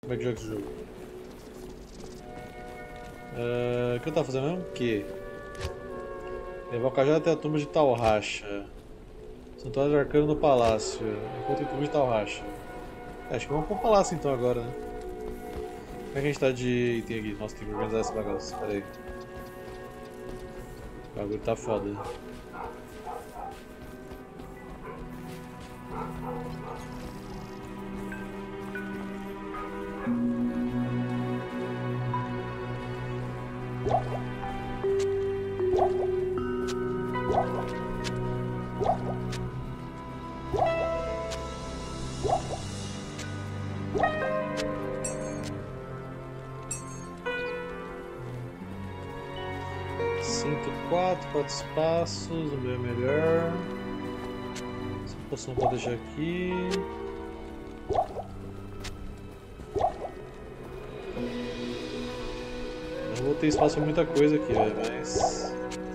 Como é que joga esse jogo? O que eu tava fazendo mesmo? Que? Levar o cajado até a tumba de Talracha. Santuário arcano no palácio. Encontro em tumba de Talracha. Acho que vamos pro palácio então agora, né? Como é que a gente tá de item aqui? Nossa, tem que organizar esse bagaço. Pera aí. O bagulho tá foda. 4 espaços, o meu é melhor. Essa poção vou deixar aqui. Não vou ter espaço para muita coisa aqui, mas...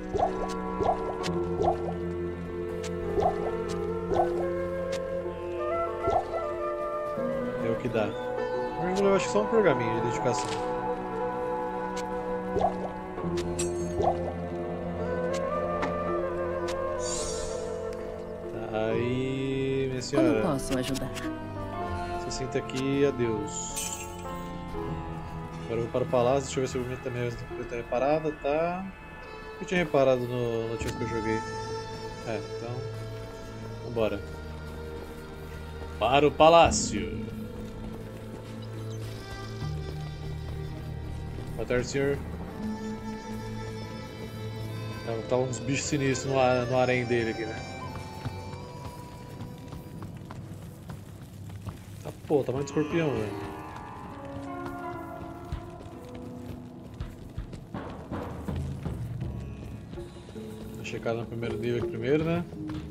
é o que dá. Eu vou levar acho que só um pergaminho de identificação. Aí, minha senhora. Como posso ajudar? Você senta aqui, adeus. Agora eu vou para o palácio, deixa eu ver se o movimento também está reparada, tá? Eu tinha reparado no último que eu joguei. Então. Vambora. Para o palácio. Boa tarde, senhor. Tá uns bichos sinistros no harém dele aqui, né? Pô, tamanho de escorpião, velho. Vou checar no primeiro nível aqui primeiro, né?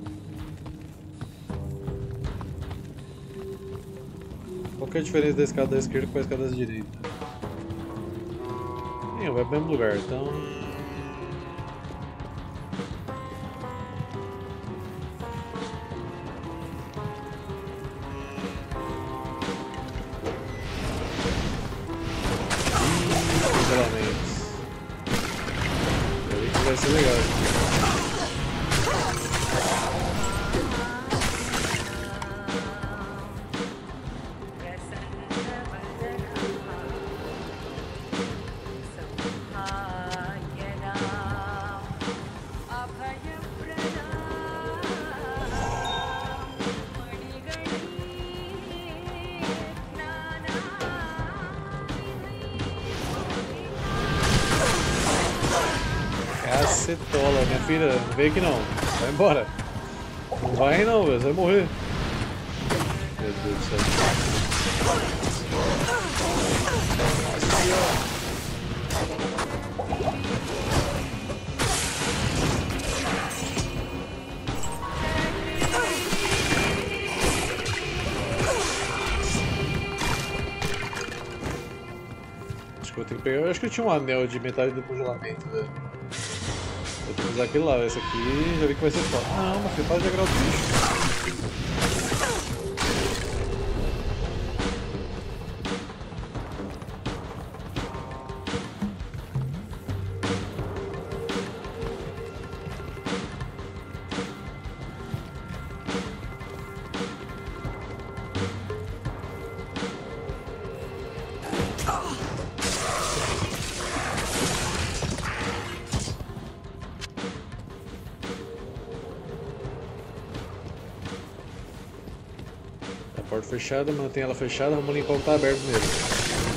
Qual que é a diferença da escada da esquerda com a escada da direita? Vai pro mesmo lugar, então... vai ser legal. Cacetola, minha filha, não vem aqui não. Vai embora. Não vai não, velho, você vai morrer. Meu Deus do céu. Acho que eu tenho que pegar. Eu acho que eu tinha um anel de metade do congelamento, velho. Vou ter que usar aquele lá, esse aqui já vi que vai ser foda. Não, mas você pode agradar o bicho. Porta fechada, mantém ela fechada, vamos limpar o que tá aberto mesmo.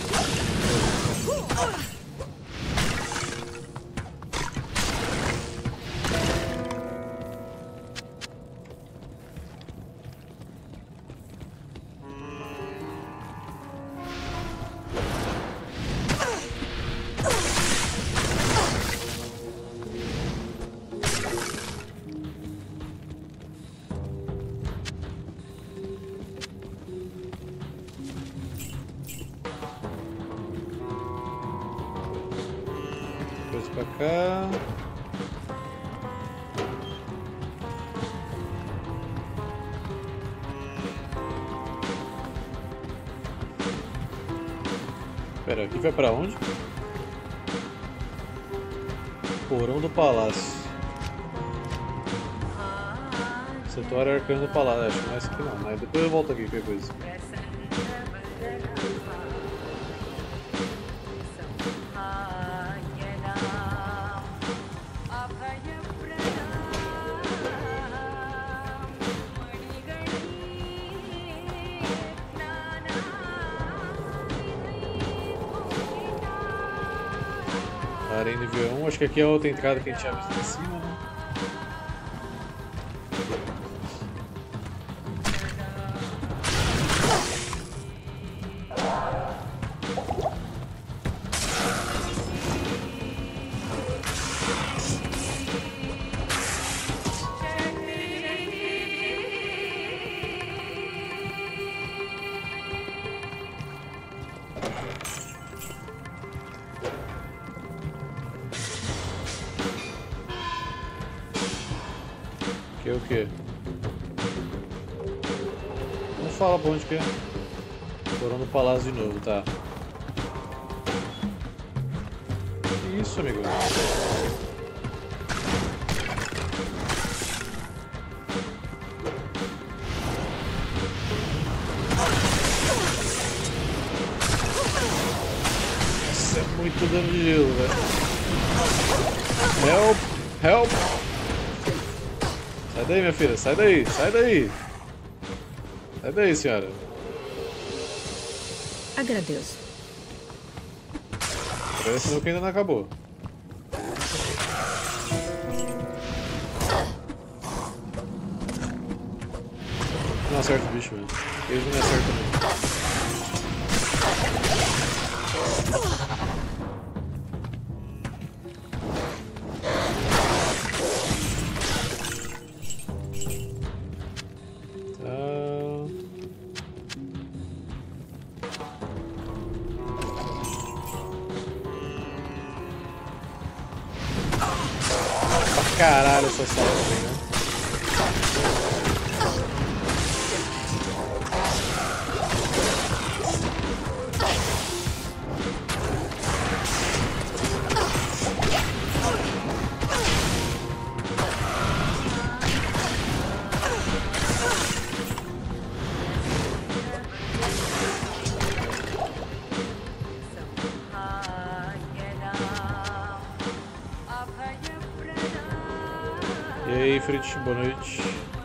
Pra cá. Pera, aqui vai pra onde? Porão do Palácio. Santuário Arcano do Palácio. Acho que não é esse aqui não, mas depois eu volto aqui qualquer coisa. Arena nível 1, acho que aqui é a outra entrada que a gente tinha visto em cima, né? Que é o quê? Não fala pra onde que é. Porão do Palácio de novo, tá. Que isso, amigo? Isso é muito dano de gelo, velho. Help! Help! Sai daí, minha filha, sai daí, sai daí! Sai daí, senhora. Agradeço. Parece que ainda não acabou. Não acerta o bicho, velho. Eles não me acertam mesmo. Caralho, essa sala também, né? E aí, Fritz, boa noite.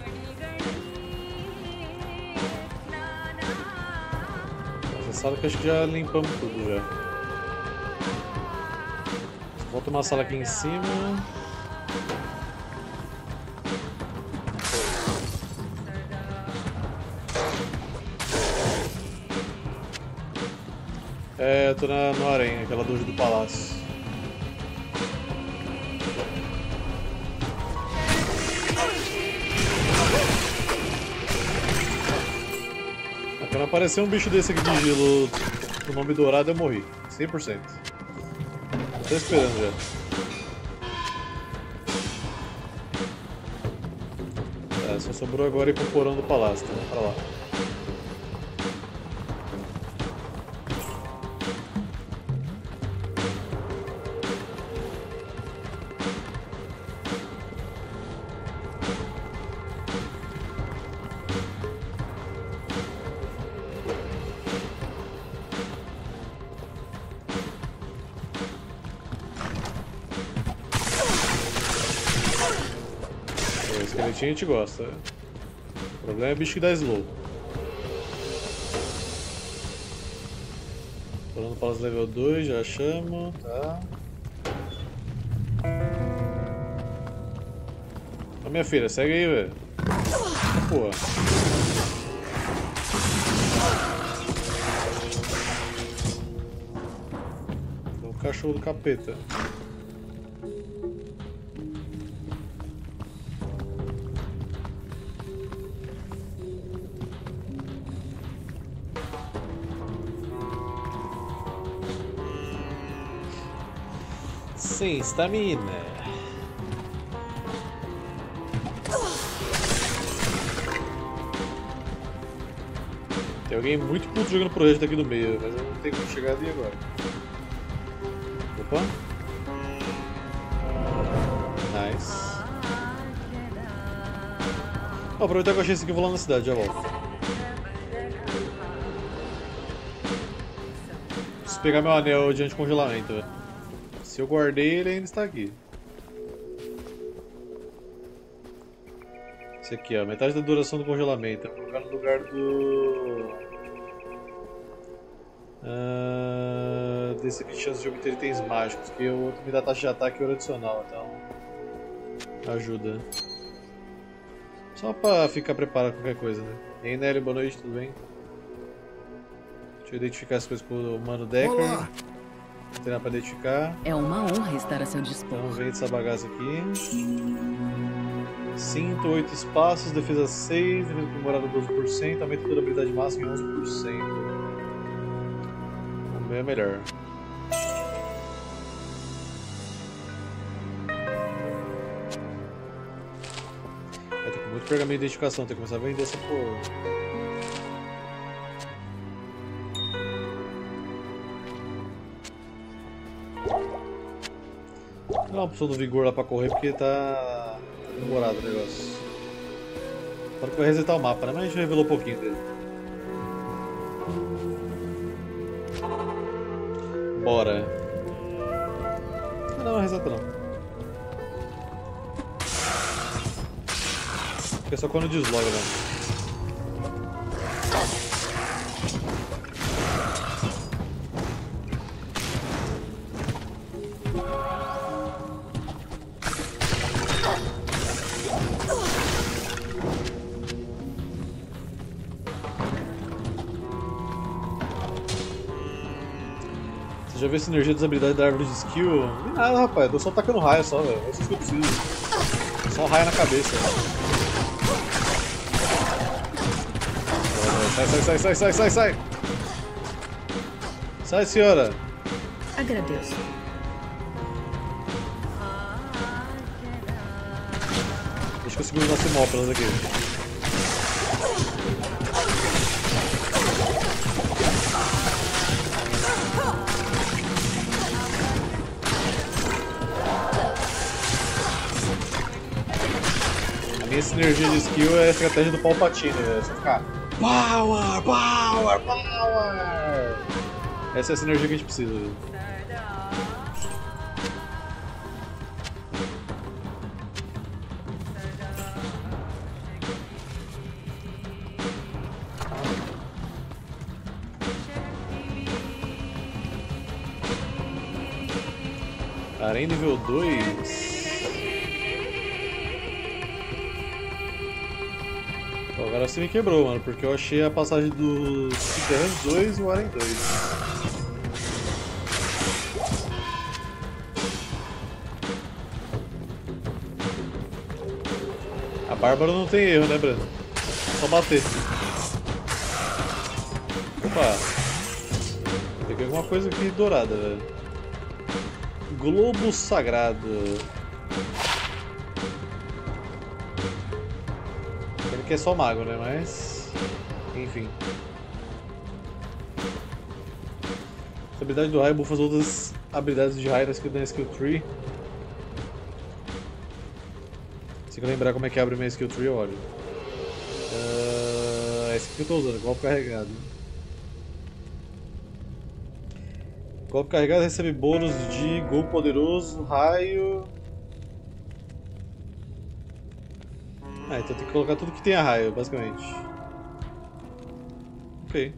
Essa sala que acho que já limpamos tudo já. Falta uma sala aqui em cima. É, eu tô no Arém, aquela dojo do palácio. Quando aparecer um bicho desse aqui de gelo com o nome dourado, eu morri. 100%. Tô esperando já. Tá, só sobrou agora ir pro porão do palácio, então vamos pra lá. A gente gosta. O problema é bicho que dá slow. Falando para os level 2, já achamos. Tá. Ó, minha filha, segue aí, velho. Porra. O cachorro do capeta. Sem estamina. Tem alguém muito puto jogando pro resto daqui do meio, mas eu não tenho como chegar ali agora. Opa. Nice. Vou aproveitar que eu achei esse aqui e vou lá na cidade, já volto. Preciso pegar meu anel de anticongelamento, velho. Se eu guardei, ele ainda está aqui. Esse aqui, ó, metade da duração do congelamento. Eu vou colocar no lugar do... desse aqui de chance de obter itens mágicos, que o outro me dá taxa de ataque e hora adicional, então... ajuda. Só pra ficar preparado com qualquer coisa, né? E aí, Nélio, boa noite, tudo bem? Deixa eu identificar as coisas com o Mano Decker. Olá. Não tem nada pra identificar. É uma honra estar a seu dispor. Então vende essa bagaça aqui. Cinto, 8 espaços, defesa 6, defesa aprimorada 12%, aumento de durabilidade máxima em 11%. O meu é melhor. Vai ter muito pergaminho de identificação, tem que começar a vender essa porra. Não dá uma opção do vigor lá pra correr porque tá demorado o negócio. Agora que vai resetar o mapa, né? Mas a gente revelou um pouquinho dele. Bora. Não, reseta não. Porque é só quando desloga, né? Já viu a sinergia das habilidades da árvore de skill? Não nada, rapaz. Eu tô só tacando raio só, velho. É isso que eu preciso. Só um raio na cabeça. Sai! Sai, senhora! Agradeço. Deixa que eu seguro nosso imóveis aqui. A sinergia de skill é a estratégia do Palpatine, né? Você ficar Power! Essa é a sinergia que a gente precisa. Arém nível 2. Agora você me quebrou, mano, porque eu achei a passagem do Subterrâneos 2 e o Arém 2. A Bárbara não tem erro, né, Breno? Só bater. Opa! Peguei alguma coisa aqui dourada, velho. Globo Sagrado. Que é só mago, né? Mas... enfim. Essa habilidade do raio buffa as outras habilidades de raio na skill tree. Se eu lembrar como é que abre minha skill tree, olha. Esse que eu tô usando, golpe carregado. Golpe carregado recebe bônus de gol poderoso, raio... então tem que colocar tudo que tem a raio, basicamente. Ok.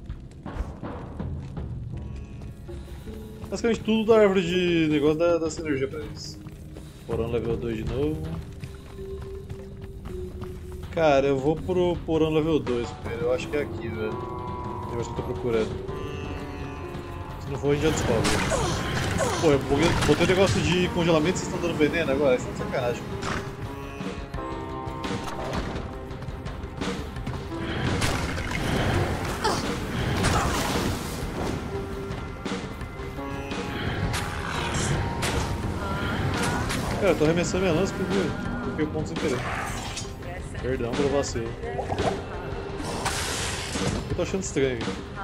Basicamente tudo da árvore de negócio da sinergia pra eles. Porão level 2 de novo. Cara, eu vou pro porão level 2 primeiro, eu acho que é aqui, velho. Eu acho que eu tô procurando. Se não for, a gente já descobre. Pô, eu botei o negócio de congelamento e vocês estão dando veneno agora? Isso é sacanagem. Eu tô arremessando minha lança porque eu ponto sem querer. Perdão pelo vacilo. Eu tô achando estranho.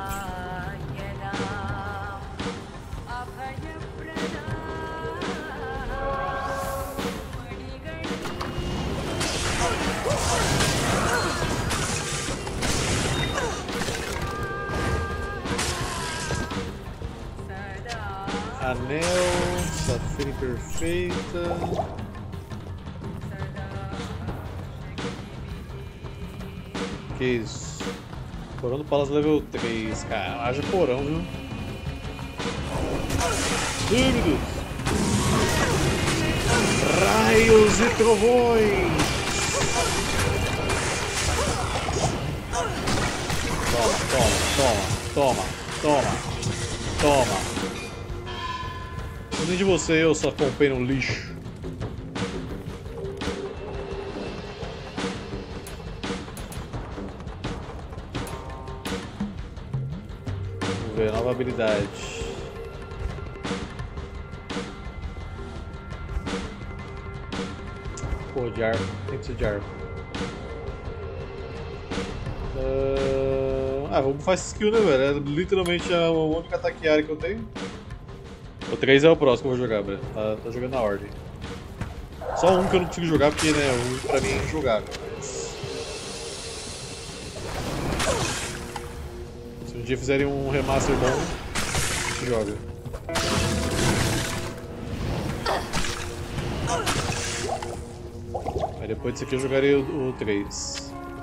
Anel, safira perfeita. Que isso? Porão do Palácio level 3. Cara, haja porão, viu? Ai, meu Deus! Raios e trovões! Toma! Nem de você eu só comprei no lixo. Vamos ver, nova habilidade. Pô, de arco, tem que ser de arco. Vamos fazer esse skill, né, velho? É literalmente a única ataque área que eu tenho. O 3 é o próximo que eu vou jogar, velho. Tá jogando na ordem. Só um que eu não consigo jogar porque, né, um pra mim é injogável. Se um dia fizerem um remaster bom, a gente joga. Aí depois disso aqui eu jogarei o 3.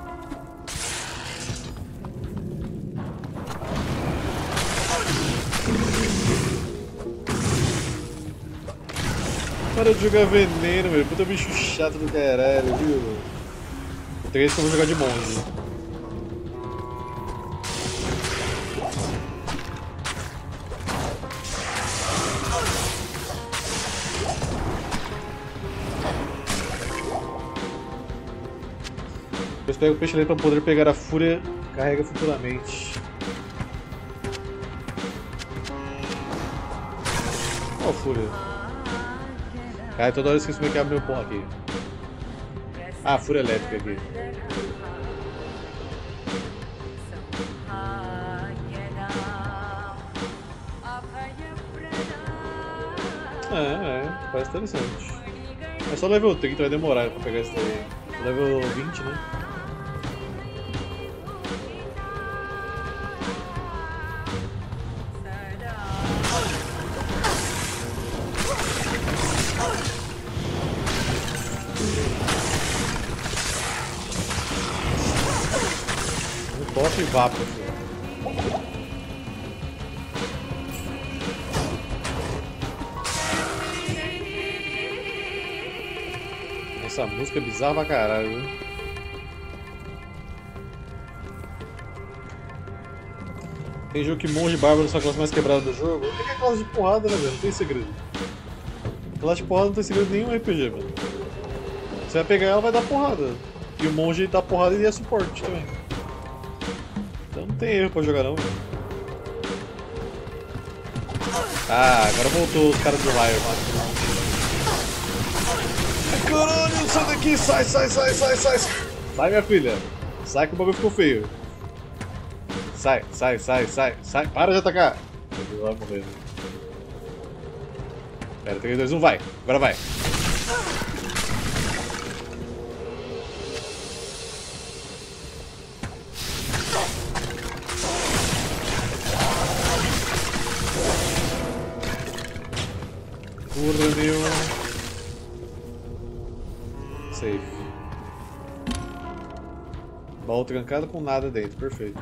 Para de jogar veneno, velho. Puta bicho chato do caralho, viu? O 3 que eu vou jogar de monge. Depois pego o peixe ali pra poder pegar a fúria. Carrega futuramente. Ó, a fúria. Cara, toda hora eu esqueço como é que abre meu pão aqui. Ah, fúria elétrica aqui. Parece interessante. É só level 30, vai demorar pra pegar isso daí. Level 20, né? Toque e vapor, filho. Essa música é bizarra pra caralho, viu? Tem jogo que monge bárbaro são a classe mais quebrada do jogo. Tem que é classe de porrada, né, velho? Não tem segredo. Classe de porrada não tem segredo nenhum RPG, mano. Você vai pegar ela, vai dar porrada. E o monge dá porrada e é suporte também. Então não tem erro pra jogar não, velho. Ah, agora voltou os caras do raio, mano. Caralho, sai daqui, sai. Sai, minha filha. Sai que o bagulho ficou feio. Sai. Para de atacar. Ele vai morrer. Pera, 3, 2, 1, vai. Agora vai. Porra, meu. Safe. Baú trancado com nada dentro, perfeito.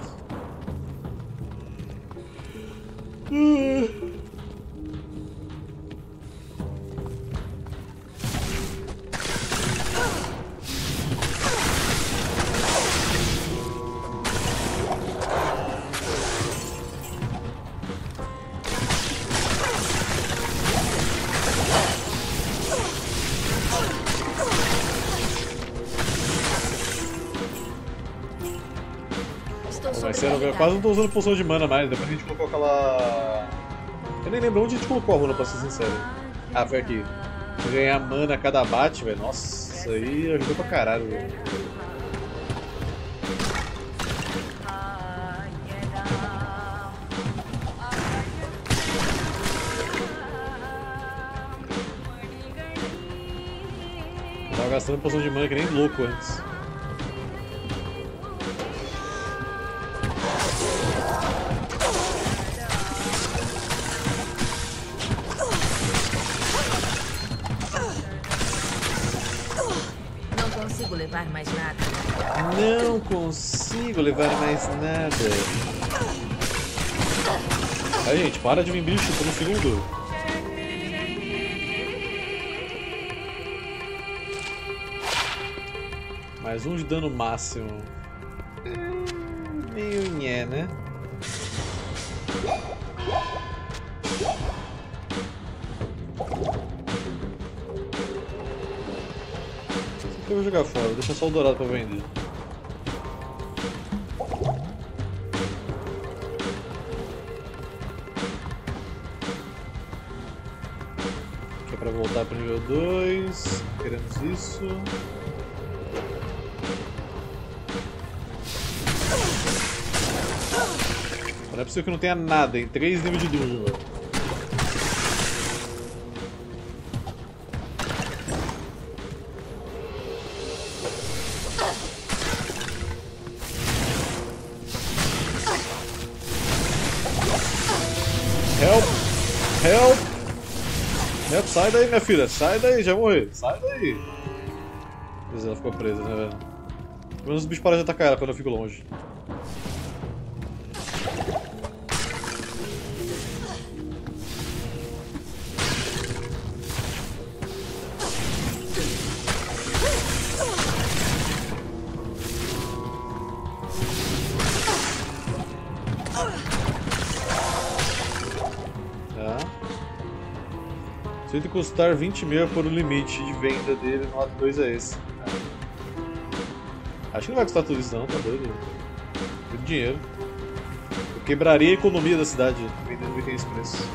Eu quase não tô usando poção de mana mais, depois a gente colocou aquela... Eu nem lembro onde a gente colocou a runa, pra ser sincero. Ah, foi aqui. Ganhar mana a cada abate, velho. Nossa, isso aí ajudou pra caralho, velho. gastando poção de mana que nem louco antes. Não consigo levar mais nada. Não consigo levar mais nada. Aí, gente, para de vir bicho por um segundo. Mais um de dano máximo. Meio nhé, né? Isso aqui eu vou jogar fora, deixa só o dourado pra vender. Aqui é pra voltar pro nível 2. Queremos isso. Não é possível que não tenha nada em 3 níveis de dungeon, velho. Help! Help! Help! Sai daí, minha filha! Sai daí, já morri! Sai daí! Beleza, ela ficou presa, né, velho? Pelo menos os bichos param de atacar ela quando eu fico longe. Se ele custar 20 mil por o limite de venda dele no ato 2 é esse. Acho que não vai custar tudo isso não, tá doido? Muito dinheiro. Eu quebraria a economia da cidade vendendo item esse preço.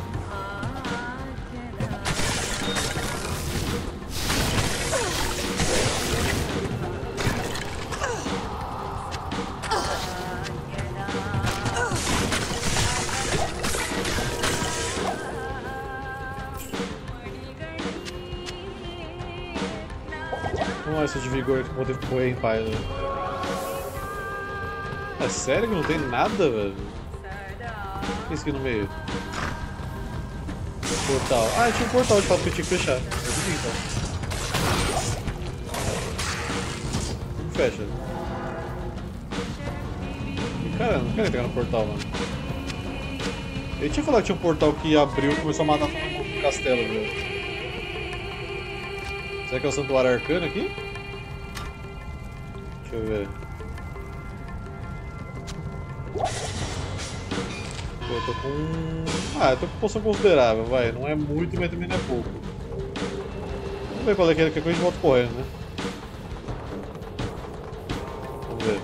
Vamos lá, isso de vigor que eu vou ter que correr em paz, né? É sério que não tem nada, velho? O que é isso aqui no meio? Portal. Ah, tinha um portal de fato que eu tinha que fechar. Eu vi então. Como fecha? Cara, não quero entrar no portal, mano. Eu tinha falado que tinha um portal que abriu e começou a matar todo mundo no castelo, velho. Será que é o santuário arcano aqui? Deixa eu ver. Eu tô com... Ah, eu tô com poção considerável, vai. Não é muito, mas também não é pouco. Vamos ver qual é que é, que a gente volta correndo, né? Vamos ver.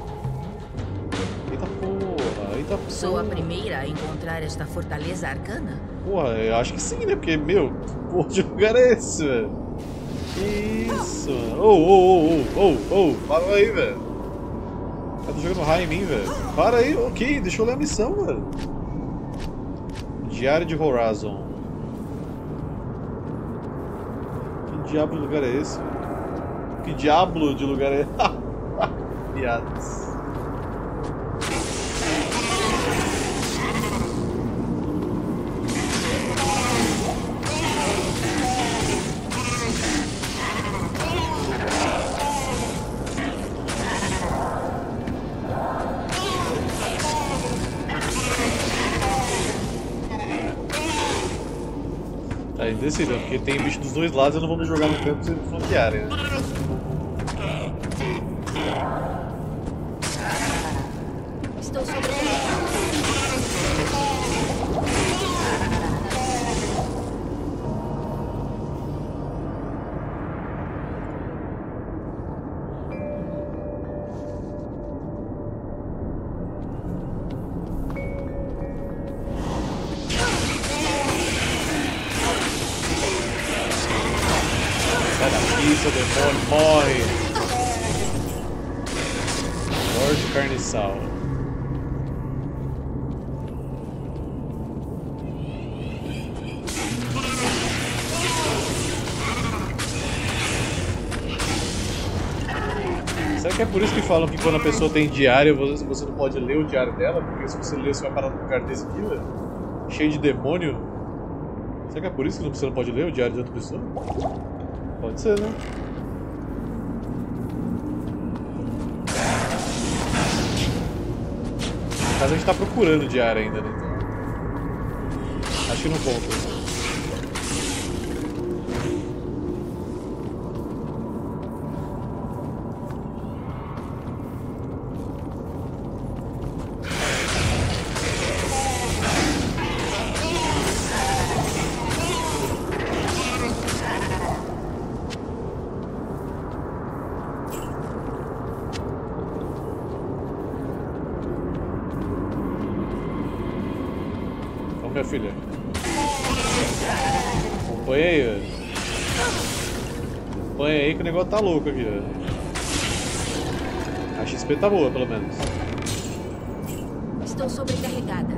Eita porra, eita porra. Sou a primeira a encontrar esta fortaleza arcana? Porra, eu acho que sim, né? Porque, meu, que porra de lugar é esse, velho? Isso, mano. Para aí, velho. Tá jogando raio em mim, velho. Para aí, ok, deixa eu ler a missão, velho. Diário de Horizon. Que diabo de lugar é esse? Que diabo de lugar é esse? Piadas. Tá indeciso, porque tem bicho dos dois lados e eu não vou me jogar no campo sem flanquearem, né? Estou sobrevivendo. Sai daqui, seu demônio, morre! Lorde Carniçal. Será que é por isso que falam que quando a pessoa tem diário, você não pode ler o diário dela? Porque se você ler, você vai parar num lugar desse aqui, velho? Cheio de demônio? Será que é por isso que você não pode ler o diário de outra pessoa? Pode ser, né? No caso, a gente tá procurando o diário ainda, né? Então, acho que não conta. Minha filha. Acompanha aí, velho. Acompanha aí que o negócio tá louco aqui, velho. A XP tá boa, pelo menos. Estou sobrecarregada.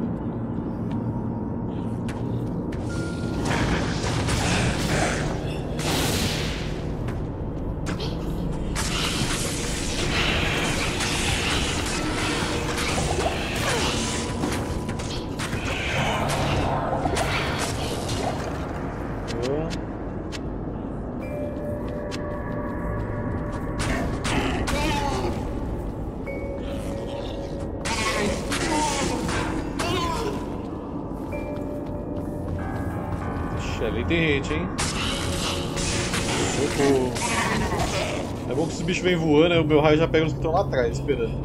Ali tem gente, hein? Socorro. É bom que esses bichos vêm voando, aí o meu raio já pega os que estão lá atrás, esperando.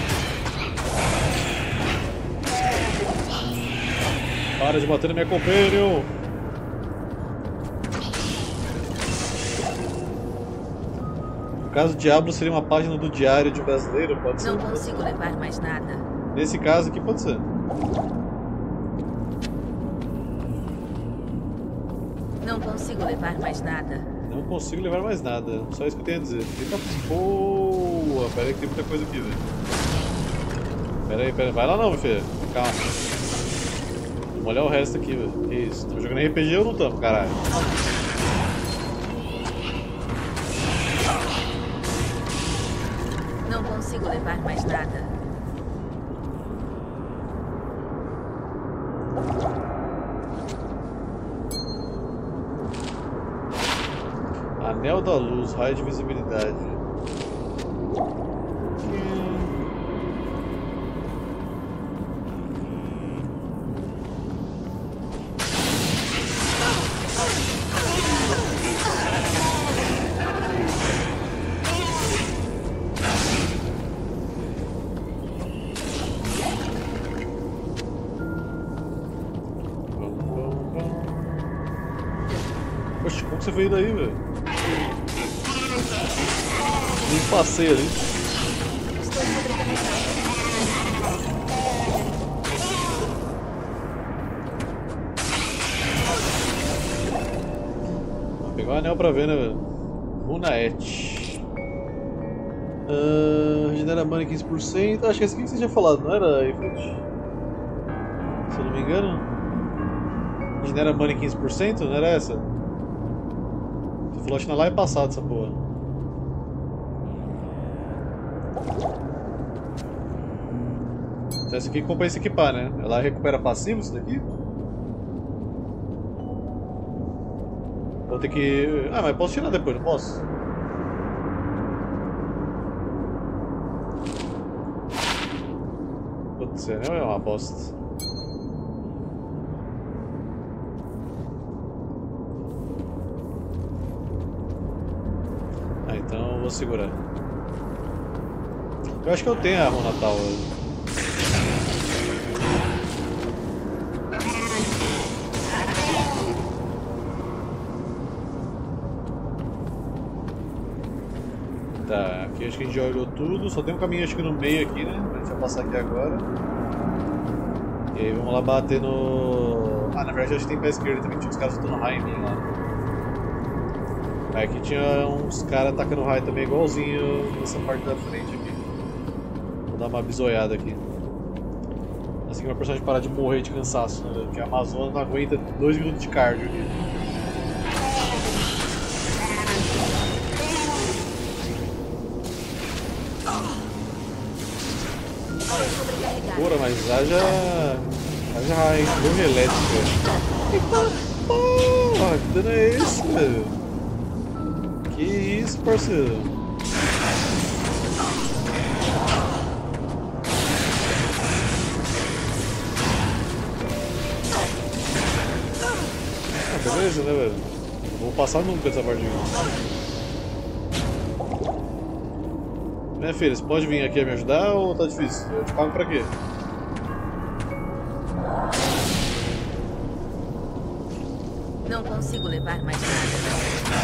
Para de bater no meu companheiro! No caso, Diablo seria uma página do diário de um brasileiro, pode ser? Não consigo levar mais nada. Nesse caso aqui, pode ser. Não consigo levar mais nada. Não consigo levar mais nada, só isso que eu tenho a dizer. Eita boa! Pera aí que tem muita coisa aqui, velho. Pera aí, vai lá não, meu filho. Calma. Vamos olhar o resto aqui, velho. Que isso? Estamos jogando RPG ou não estamos, caralho? Não consigo levar mais nada. Anel da luz, raio de visibilidade. Oxe, como que você veio daí, velho? Nem passei ali. Vou pegar o anel pra ver, né, velho? Runaet. Regenera mana 15%. Acho que esse aqui que você tinha falado, não era, Ifrit? Se eu não me engano. Regenera mana 15%? Não era essa? Você falou acho que na live passada essa porra. Então essa aqui compra se equipar, né? Ela recupera passivo isso daqui? Vou ter que... Ah, mas posso tirar depois, não posso? Putz, é uma bosta. Ah, então eu vou segurar. Eu acho que eu tenho a Runa Natal. Tá, aqui acho que a gente já olhou tudo, só tem um caminho acho que no meio aqui, né? A gente vai passar aqui agora. E aí vamos lá bater no... Ah, na verdade acho que tem pra esquerda também, tinha uns caras soltando raio em mim lá. Aí aqui tinha uns caras atacando raio também igualzinho nessa parte da frente aqui. Vou dar uma bisoiada aqui. Assim que meu personagem parar de morrer de cansaço, né? Porque a Amazônia não aguenta 2 minutos de cardio aqui. Porra, mas haja raio, torre elétrica. Porra, que dano é esse, velho? Que isso, parceiro? Ah, beleza, né, velho? Não vou passar nunca essa parte aqui. Minha filha, você pode vir aqui me ajudar ou tá difícil? Eu te pago pra quê? Não consigo levar mais nada.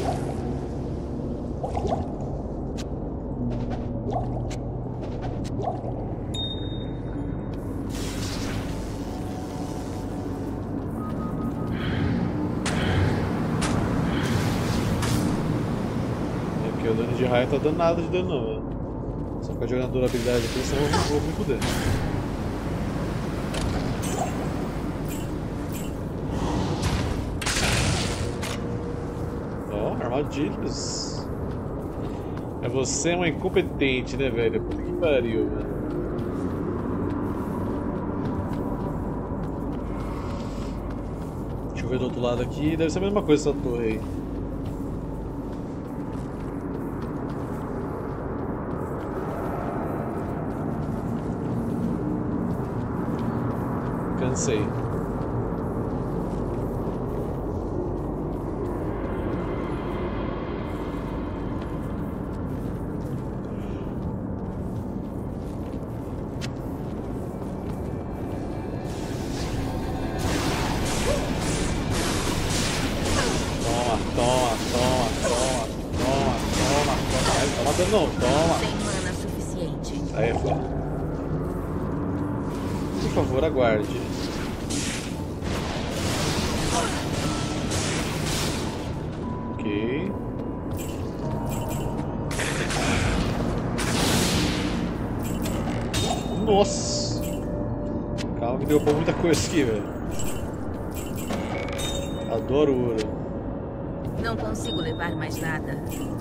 É porque o dano de raio tá dando nada de dano não, velho. Só ficar jogando durabilidade aqui, senão eu vou me fuder. Ó, armadilhas. É você é uma incompetente, né, velho? Puta que pariu, velho. Deixa eu ver do outro lado aqui. Deve ser a mesma coisa essa torre aí. Cansei. Não, toma. Sem mana suficiente. Aí é foda. Por favor, aguarde. Ok. Nossa! Calma que derrubou muita coisa aqui, velho. Adoro ouro. Não consigo levar mais nada.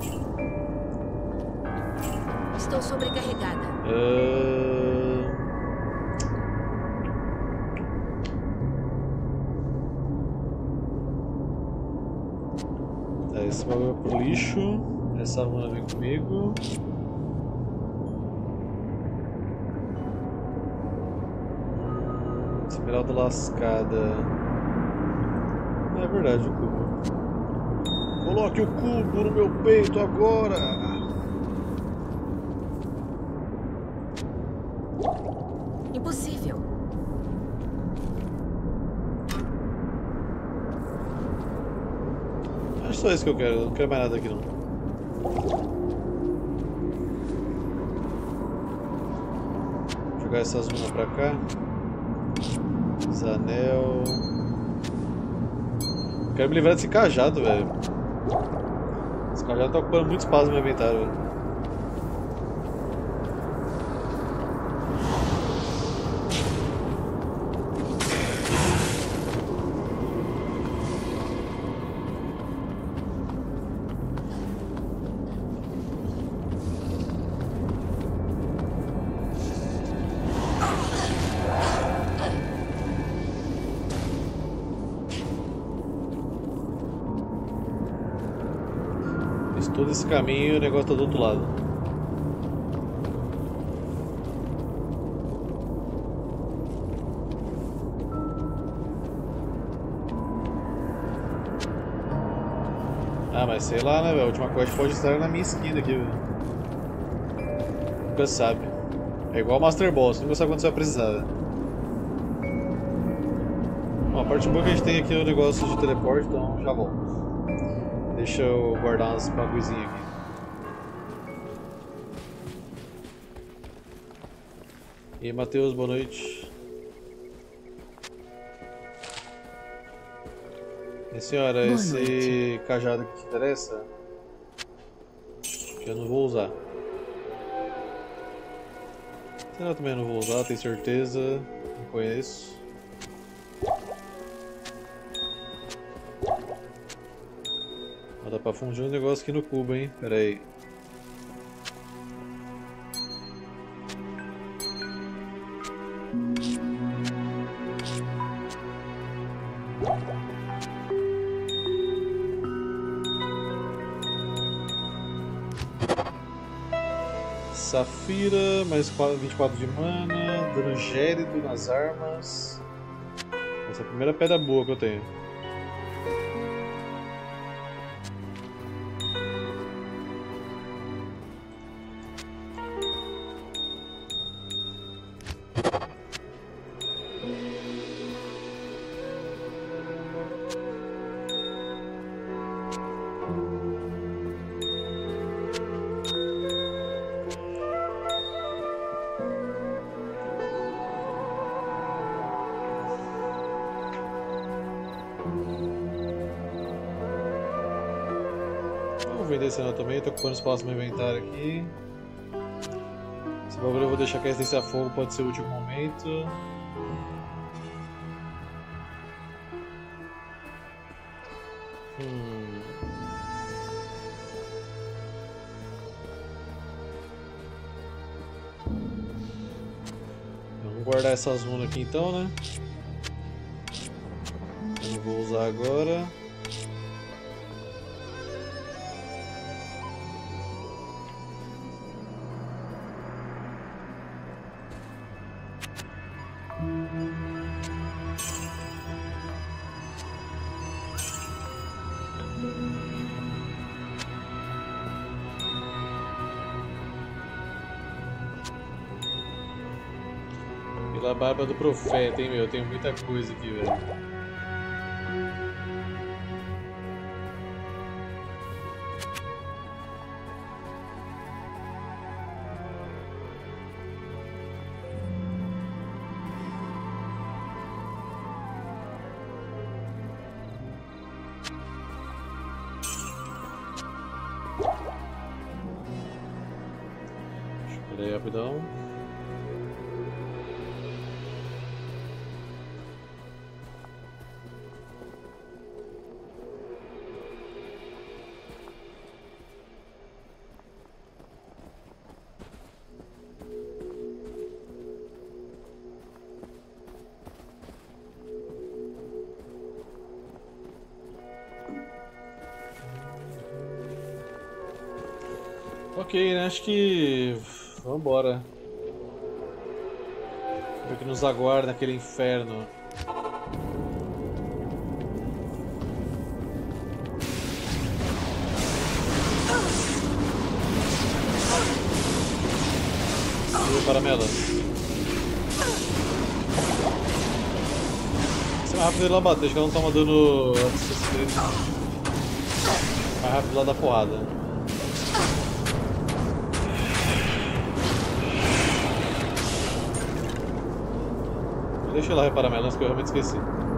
Estou sobrecarregada. Tá, esse bagulho é pro lixo. Essa runa vem comigo. Esmeralda lascada. É verdade, o cubo. Coloque o cubo no meu peito agora! Impossível. Acho só isso que eu quero, eu não quero mais nada aqui não. Vou jogar essas runas pra cá. Zanel. Quero me livrar desse cajado, velho. Esse cajado tá ocupando muito espaço no meu inventário, velho. Todo esse caminho e o negócio tá do outro lado. Ah, mas sei lá, né, velho? A última quest pode estar na minha esquina aqui, velho. Nunca sabe. É igual o Master Boss, nunca sabe quando você vai precisar, velho. Bom, a parte boa que a gente tem aqui é o negócio de teleporte, então já volto. Deixa eu guardar umas bagulhozinhas aqui. E aí, Matheus, boa noite. E senhora, Boa esse noite. cajado aqui te interessa? Que eu não vou usar. Será que eu também não vou usar, tenho certeza. Não conheço. Dá pra fundir um negócio aqui no cubo, hein? Pera aí. Safira, mais 24 de mana, dano gélido nas armas. Essa é a primeira pedra boa que eu tenho. Vou vender esse anel também, tô ocupando espaço no meu inventário aqui. Esse bagulho eu vou deixar que a resistência a fogo pode ser útil no momento. Vamos guardar essas runas aqui então, né? Eu não vou usar agora. Pela barba do profeta, hein, meu? Tem muita coisa aqui, velho. Espera aí, rapidão. Ok, né? Acho que... Vambora. O que nos aguarda naquele inferno. Paramela. Isso é mais rápido dele lá bater, acho que ela não toma dano mais rápido lá da porrada. Deixa ela reparar ela antes que eu realmente esqueci.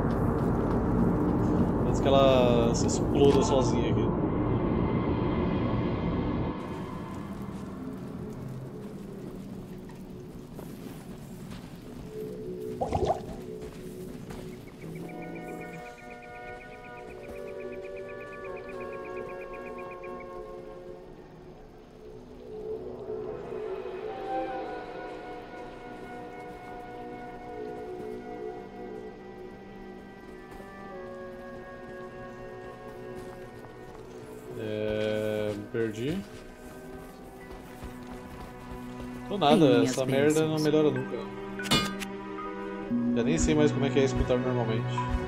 Antes que ela se exploda sozinha aqui. Perdi. Tô nada, essa merda não melhora nunca. Já nem sei mais como é que é escutar normalmente.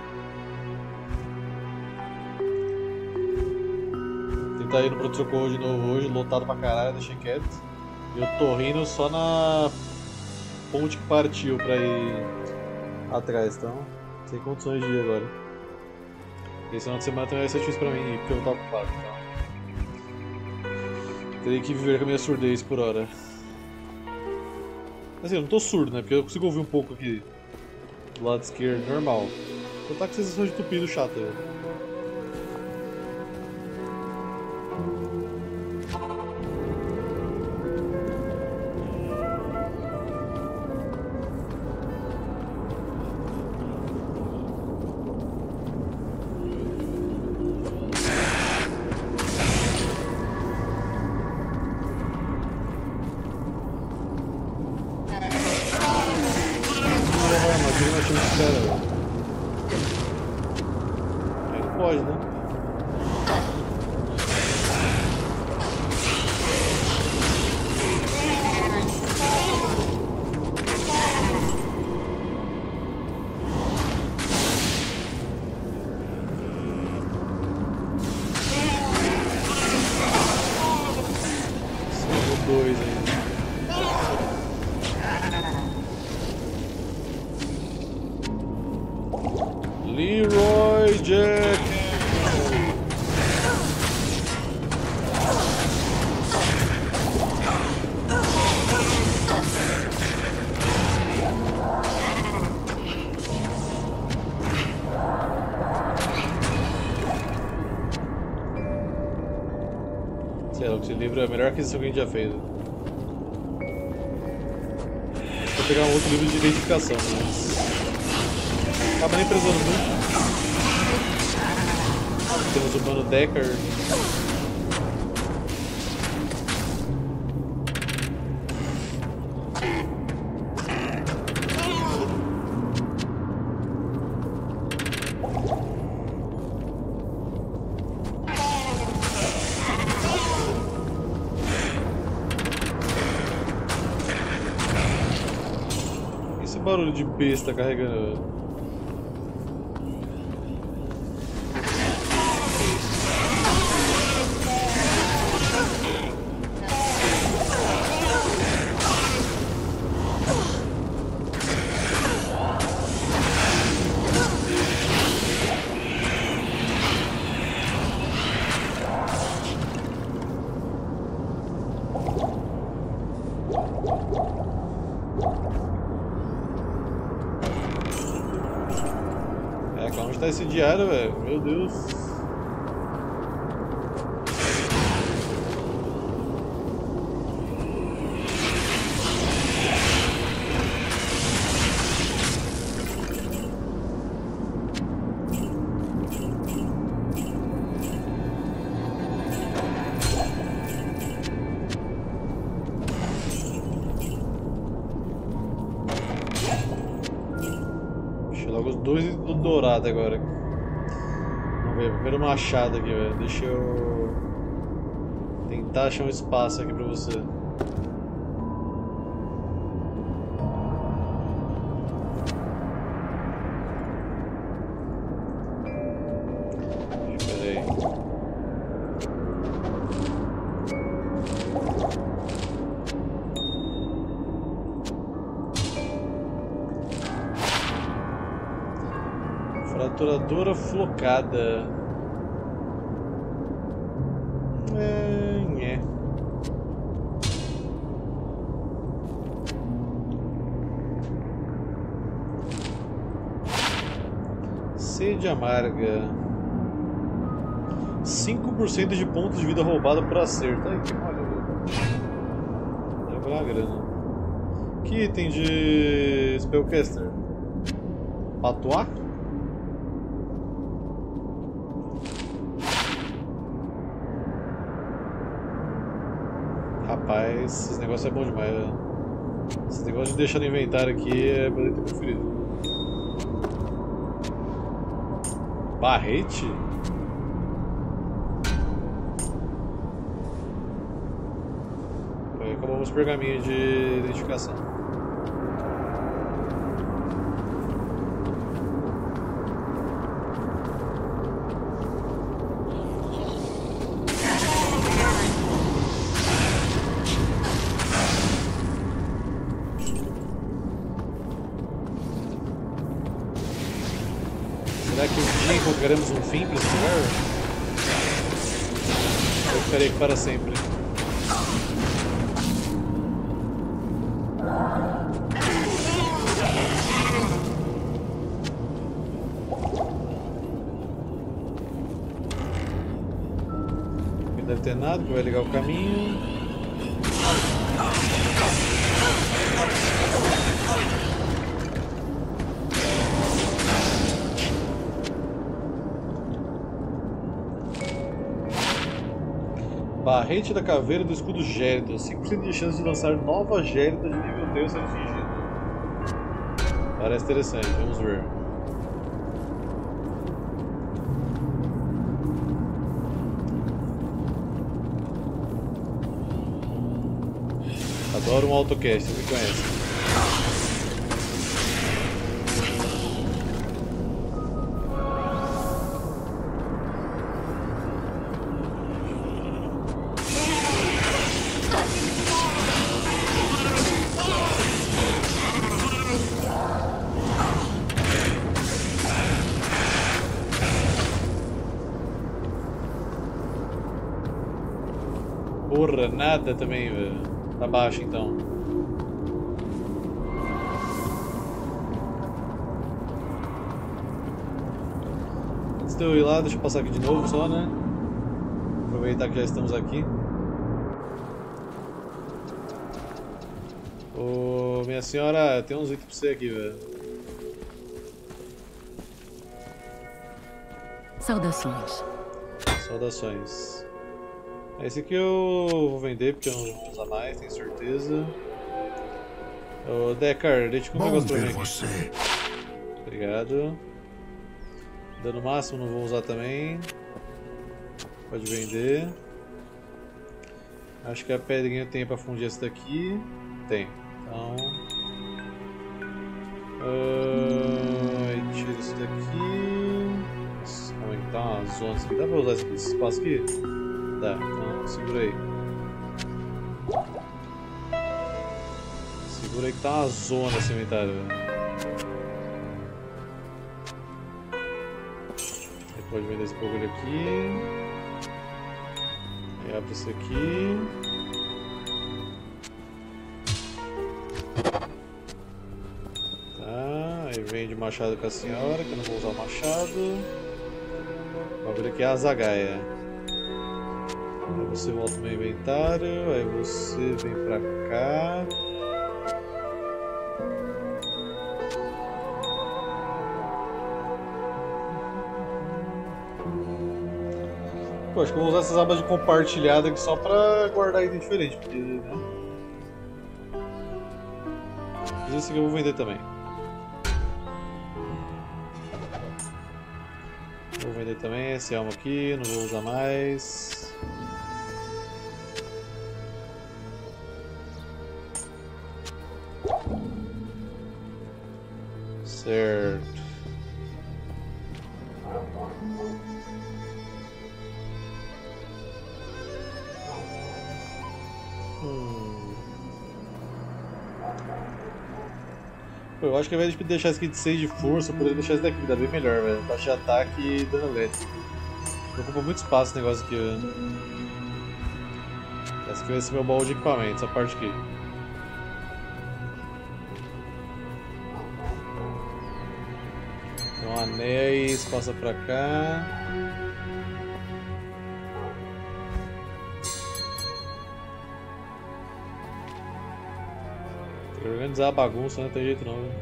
Tentar ir pro Socorro de novo hoje, lotado pra caralho, deixei quieto. E eu tô rindo só na ponte que partiu pra ir atrás, então sem condições de ir agora. Esse final de semana também vai ser difícil pra mim, porque eu tô ocupado, então. Terei que viver com a minha surdez por hora. Assim, eu não tô surdo, né? Porque eu consigo ouvir um pouco aqui do lado esquerdo, normal. Eu tô com sensação de tupido chato, velho. pode, né? Dois aí. Leroy Jack. Sei lá, esse livro é a melhor aquisição que a gente já fez. Vou pegar um outro livro de identificação, mas acaba nem precisando muito. Temos o Mano Decker. Esse barulho de besta carregando. Onde tá esse diário, velho? Meu Deus. Logo os dois do dourado agora. Vamos ver, primeiro machado aqui, velho. Deixa eu tentar achar um espaço aqui pra você. Espera aí. Fraturadora flocada. Sede amarga. 5% de pontos de vida roubado por acerto. Ai, que maravilha. Já vou ganhar grana. Que item de Spellcaster? Patuar? Rapaz, esse negócio é bom demais, velho. Esse negócio de deixar no inventário aqui é meu item preferido. Barrete? Aí acabamos os pergaminhos de identificação. Será que um dia encontraremos um fim para esse lugar? Eu ficarei aqui para sempre. Não deve ter nada que vai ligar o caminho. Barrete da caveira do escudo gélido. 5% de chance de lançar nova gélida de nível 3 sendo atingido. Parece interessante, vamos ver. Adoro um autocast, você me conhece. Porra, nada também, velho. Tá baixo então. Antes de eu ir lá, deixa eu passar aqui de novo só, né? Aproveitar que já estamos aqui. Ô, minha senhora, tem uns itens pra você aqui, velho. Saudações. Saudações. Esse aqui eu vou vender porque eu não vou usar mais, tenho certeza. Ô, Deckard, deixa eu um negócio pra mim aqui. Obrigado. Dano máximo não vou usar também. Pode vender. Acho que a pedrinha tem pra fundir essa daqui. Tem. Então. Tira isso daqui. Nossa, como é que tá uma zona aqui? Dá pra usar esse espaço aqui? Dá, então segura aí. Segura aí que tá uma zona esse inventário, velho. Pode vender esse bagulho aqui. Aí abre esse aqui. Tá, aí vende o machado com a senhora, que eu não vou usar o machado. O bagulho aqui é a zagaia. Aí você volta no meu inventário, aí você vem pra cá. Pô, acho que eu vou usar essas abas de compartilhada aqui só pra guardar item diferente, porque, né? Mas esse aqui eu vou vender também. Vou vender também esse elmo aqui, não vou usar mais. Certo. Pô, eu acho que ao invés de deixar isso aqui de 6 de força, eu poderia deixar isso daqui, que dá bem melhor, velho. Taxa de ataque e dano elétrico. Ocupa muito espaço esse negócio aqui, velho. Esse aqui vai ser meu baú de equipamento, essa parte aqui. Então, anéis, passa pra cá. Organizar a bagunça, não tem jeito não, viu?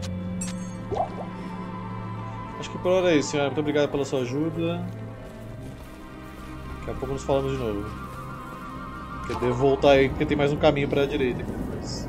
Acho que por hora é isso, senhora. Muito obrigado pela sua ajuda. Daqui a pouco nos falamos de novo. Eu devo voltar aí porque tem mais um caminho para a direita aqui depois.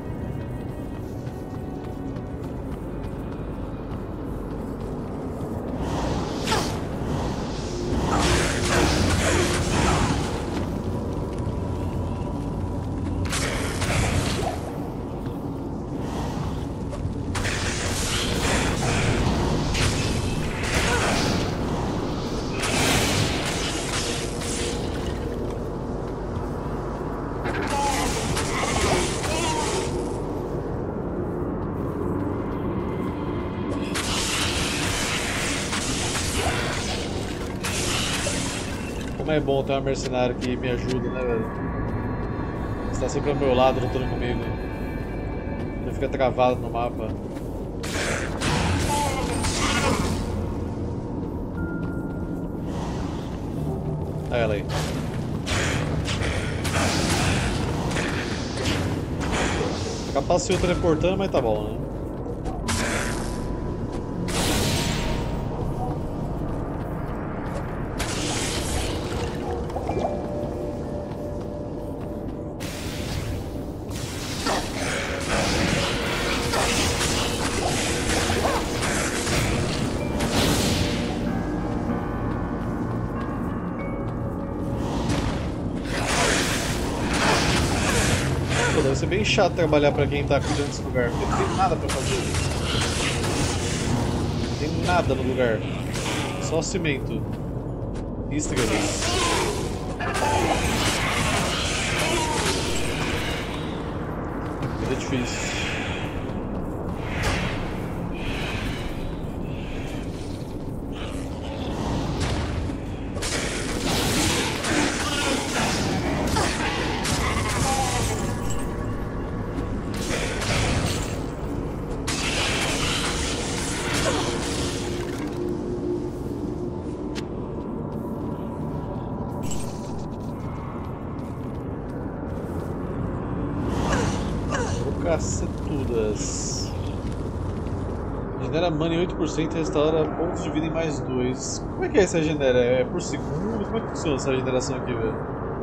Como é bom ter uma mercenária que me ajuda, né, velho? Você tá sempre ao meu lado, lutando comigo. Não fica travado no mapa. Olha ela aí. Capaz de ser eu teleportando, mas tá bom, né? vai ser bem chato trabalhar pra quem tá cuidando desse lugar, porque não tem nada pra fazer. Não tem nada no lugar. Só cimento. E estrelas. É difícil. Cacetudas. Regenera mana em 8% e restaura pontos de vida em mais 2. Como é que é essa regenera? É por segundo? Como é que funciona essa regeneração aqui, velho?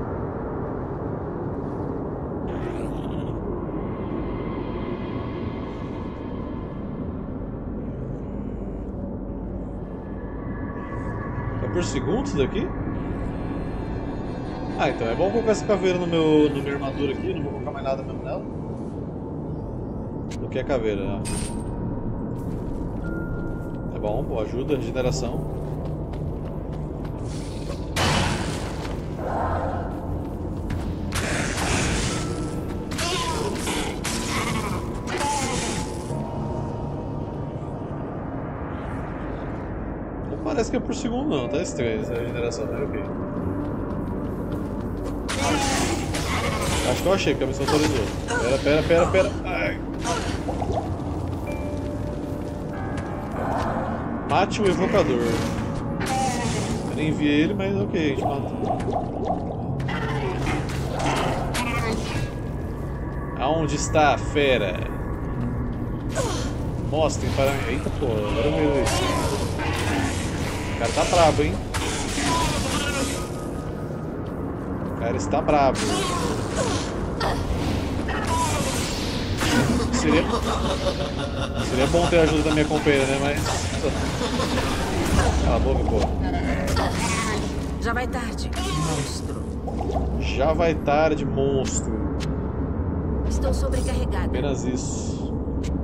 É por segundo isso daqui? Ah, então é bom colocar essa caveira no minha armadura aqui, não vou colocar mais nada mesmo nela. Do que a caveira, né? É bom, pô, ajuda a regeneração. Não parece que é por segundo não, tá estranho essa regeneração, né? Ok. Acho que eu achei que a missão atualizou. Pera. Ai. Mate o evocador. Eu nem vi ele, mas ok, a gente mata. Aonde está a fera? Mostrem para mim. Eita porra, agora eu vejo isso. O cara tá brabo, hein? O cara está brabo. Seria bom ter a ajuda da minha companheira, né? Mas... Cala a boca, pô. Já vai tarde, monstro. Já vai tarde, monstro. Estou sobrecarregada. Apenas isso.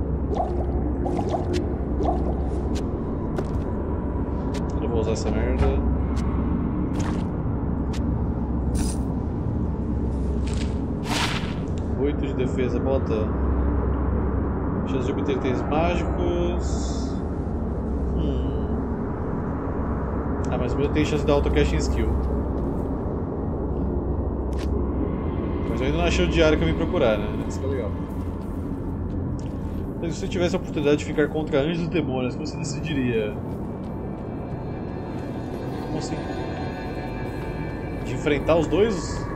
Eu não vou usar essa merda. Oito de defesa, bota. Chance de obter itens mágicos. Ah, mas o meu tem chance de dar auto-casting skill. Mas eu ainda não achei o diário que eu vim procurar, né? Isso que é legal. Mas se você tivesse a oportunidade de ficar contra anjos e demônios, como você decidiria? Como assim? De enfrentar os dois?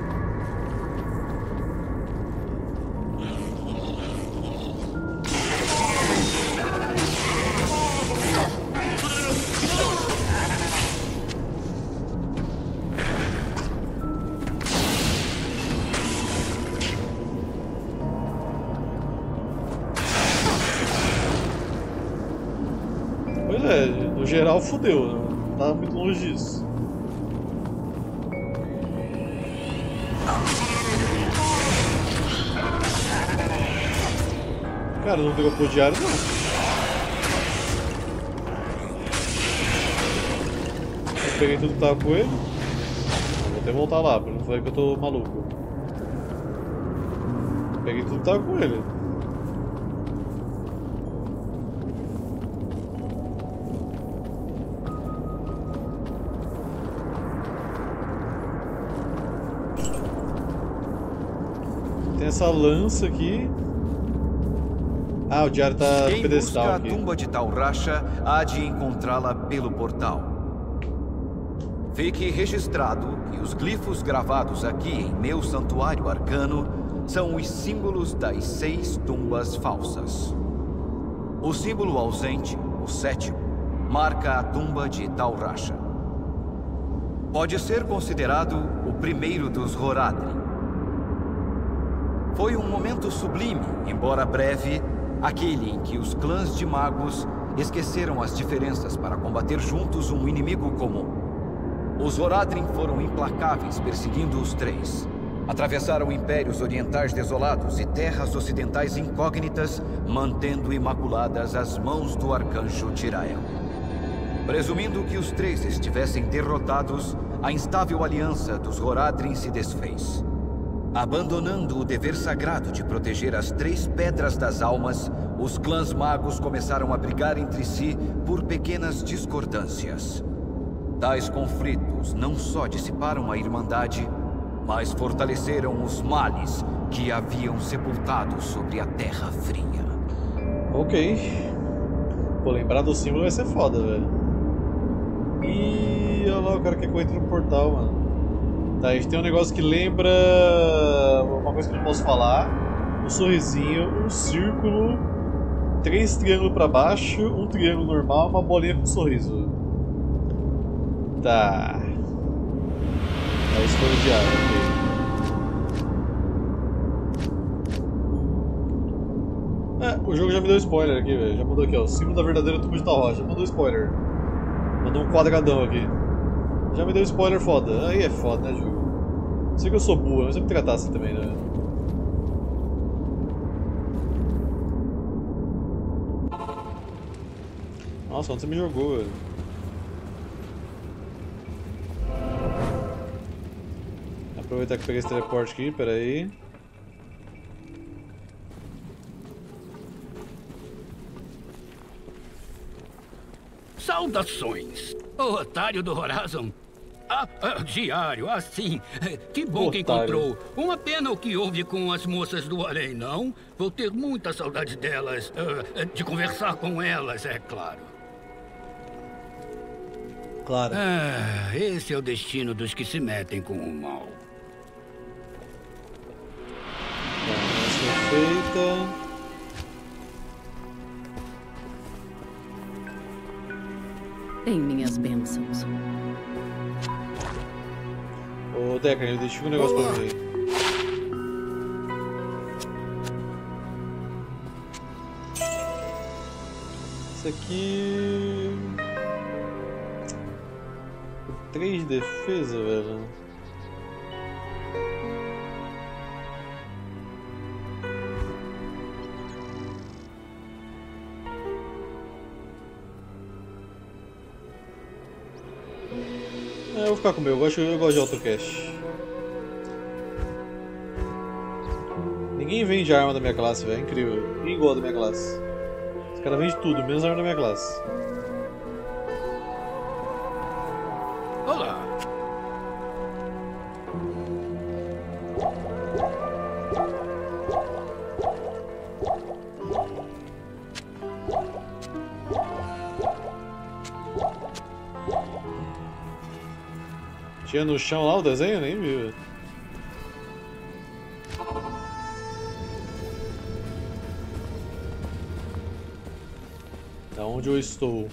Pois é, no geral fudeu, né? Não tava muito longe disso. Cara, não pegou pro diário não. Eu peguei tudo que tava com ele. Vou até voltar lá, pra não falar que eu tô maluco. Peguei tudo que tava com ele. Tem essa lança aqui. Ah, o diário tá no pedestal aqui. Quem busca a tumba de Tal Rasha há de encontrá-la pelo portal. Fique registrado que os glifos gravados aqui em meu santuário arcano são os símbolos das 6 tumbas falsas. O símbolo ausente, o 7º, marca a tumba de Tal Rasha. Pode ser considerado o primeiro dos Horadrim. Foi um momento sublime, embora breve, aquele em que os clãs de magos esqueceram as diferenças para combater juntos um inimigo comum. Os Horadrim foram implacáveis perseguindo os 3. Atravessaram impérios orientais desolados e terras ocidentais incógnitas, mantendo imaculadas as mãos do arcanjo Tyrael. Presumindo que os três estivessem derrotados, a instável aliança dos Horadrim se desfez. Abandonando o dever sagrado de proteger as três pedras das almas, os clãs magos começaram a brigar entre si por pequenas discordâncias. Tais conflitos não só dissiparam a Irmandade, mas fortaleceram os males que haviam sepultado sobre a Terra Fria. Ok. Pô, lembrar do símbolo vai ser foda, velho. Ih, olha lá, o cara quer que eu entre no portal, mano. Tá, a gente tem um negócio que lembra uma coisa que eu não posso falar. Um sorrisinho, um círculo, 3 triângulos pra baixo, um triângulo normal, uma bolinha com sorriso. Tá. É isso, foi o diário, ok. O jogo já me deu spoiler aqui, velho. Já mandou aqui, ó. O símbolo da verdadeira tumba de Talrocha. Já mandou spoiler. Mandou um quadradão aqui. Já me deu spoiler foda. Aí é foda, né, jogo? Sei que eu sou burro, mas eu me tratar assim também, né? Nossa, onde você me jogou, velho? Aproveitar que peguei esse teleporte aqui, peraí. Saudações! O otário do Horizon. Diário, assim. Que bom que Otário. encontrou. Uma pena o que houve com as moças do além, não? Vou ter muita saudade delas. De conversar com elas, é claro. Claro. Esse é o destino dos que se metem com o mal. Essa foi feita. Tem minhas bênçãos. Ô, Decker, deixa um negócio pra mim. Isso aqui... 3 de defesa, velho. Eu vou ficar com o meu, eu gosto de AutoCast. Ninguém vende arma da minha classe, velho, é incrível. Ninguém gosta da minha classe. Os caras vendem tudo, menos a arma da minha classe. Olá! Tinha no chão lá o desenho? Nem vi, velho. Da onde eu estou?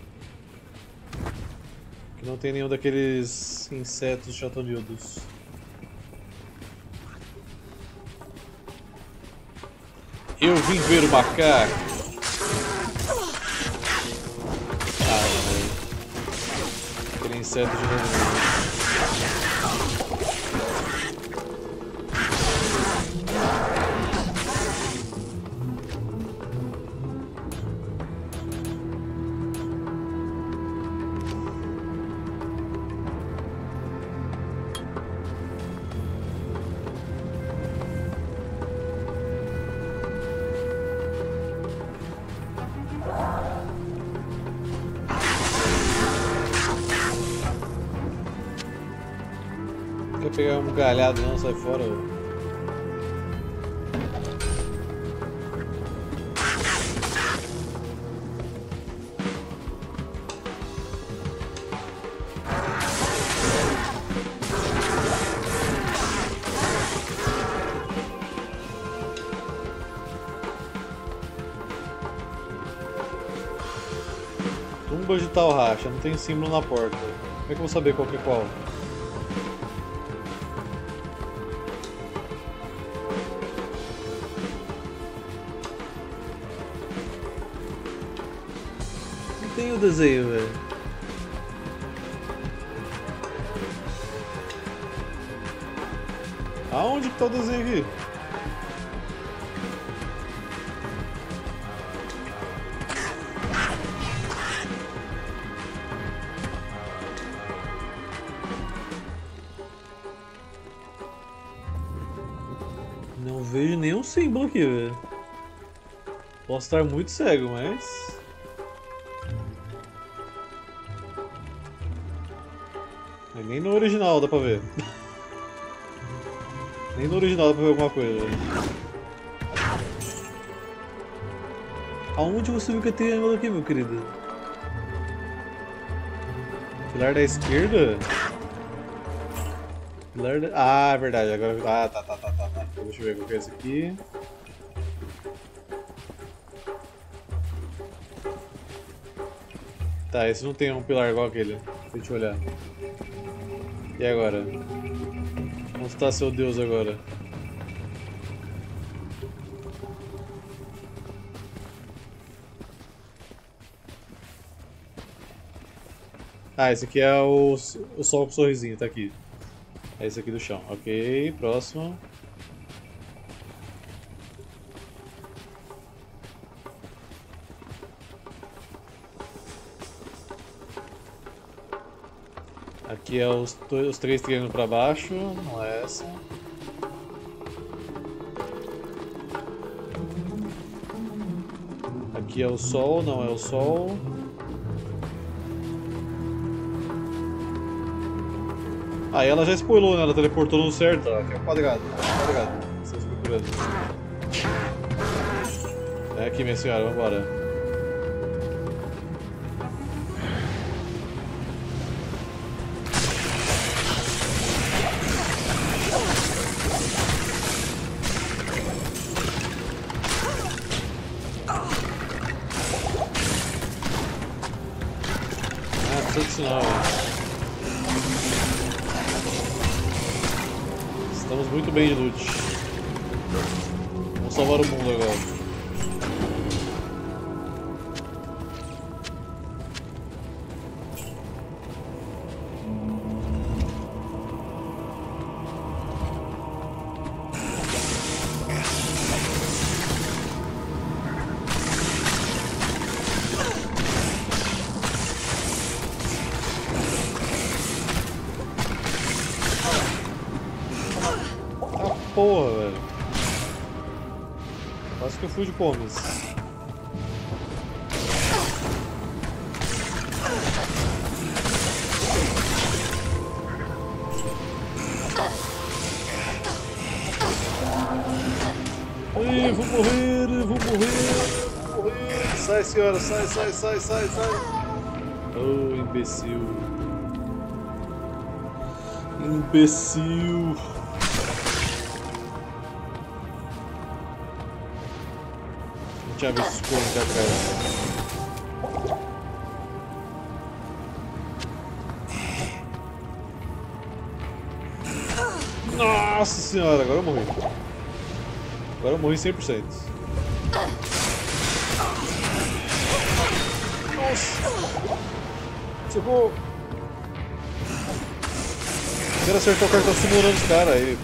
Que não tem nenhum daqueles insetos chatonildos. Eu vim ver o macaco. Velho. Aquele inseto de novo. Quer pegar um galhado não, sai fora. Tumba de Talrocha, não tem símbolo na porta. Como é que eu vou saber qual que é qual? Tem o desenho, velho. Aonde que tá o desenho aqui? Não vejo nenhum símbolo aqui, velho. Posso estar muito cego, mas... nem no original dá pra ver. Nem no original dá pra ver alguma coisa. Aonde você viu que tem triângulo aqui, meu querido? Pilar da esquerda? Pilar da... Ah, é verdade. Agora... Ah, tá. Deixa eu ver qual que é esse aqui. Tá, esse não tem um pilar igual aquele. Deixa eu olhar. E agora? Onde está seu Deus agora? Ah, esse aqui é o sol com sorrisinho, tá aqui. É esse aqui do chão. Ok, próximo. Aqui é os 3 triângulos para baixo, não é essa. Aqui é o sol, não é o sol. Ah, ela já spoilou, né? Ela teleportou no certo. Aqui é o quadrado. Estamos procurando. É aqui, minha senhora, vambora. Estamos muito bem de loot. Vamos salvar o mundo agora. Porra, velho. Quase que eu fui de comes. Ai, vou morrer. Sai, senhora, sai. Oh, imbecil. Já vi esses cornos aqui atrás. Nossa senhora, agora eu morri. Agora eu morri 100%. Nossa! Socorro! Quero acertar o cartão simulando os caras aí.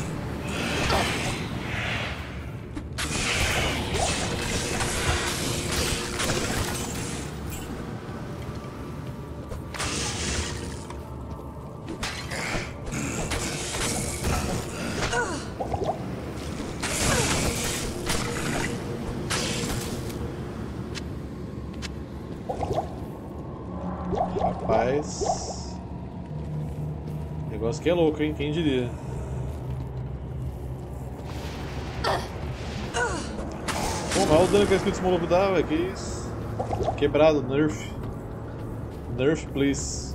Rapaz, o negócio que é louco, hein? Quem diria? Pô, mas olha o dano que a skill desse maluco dá, velho. Que isso? Quebrado, nerf. Nerf, please.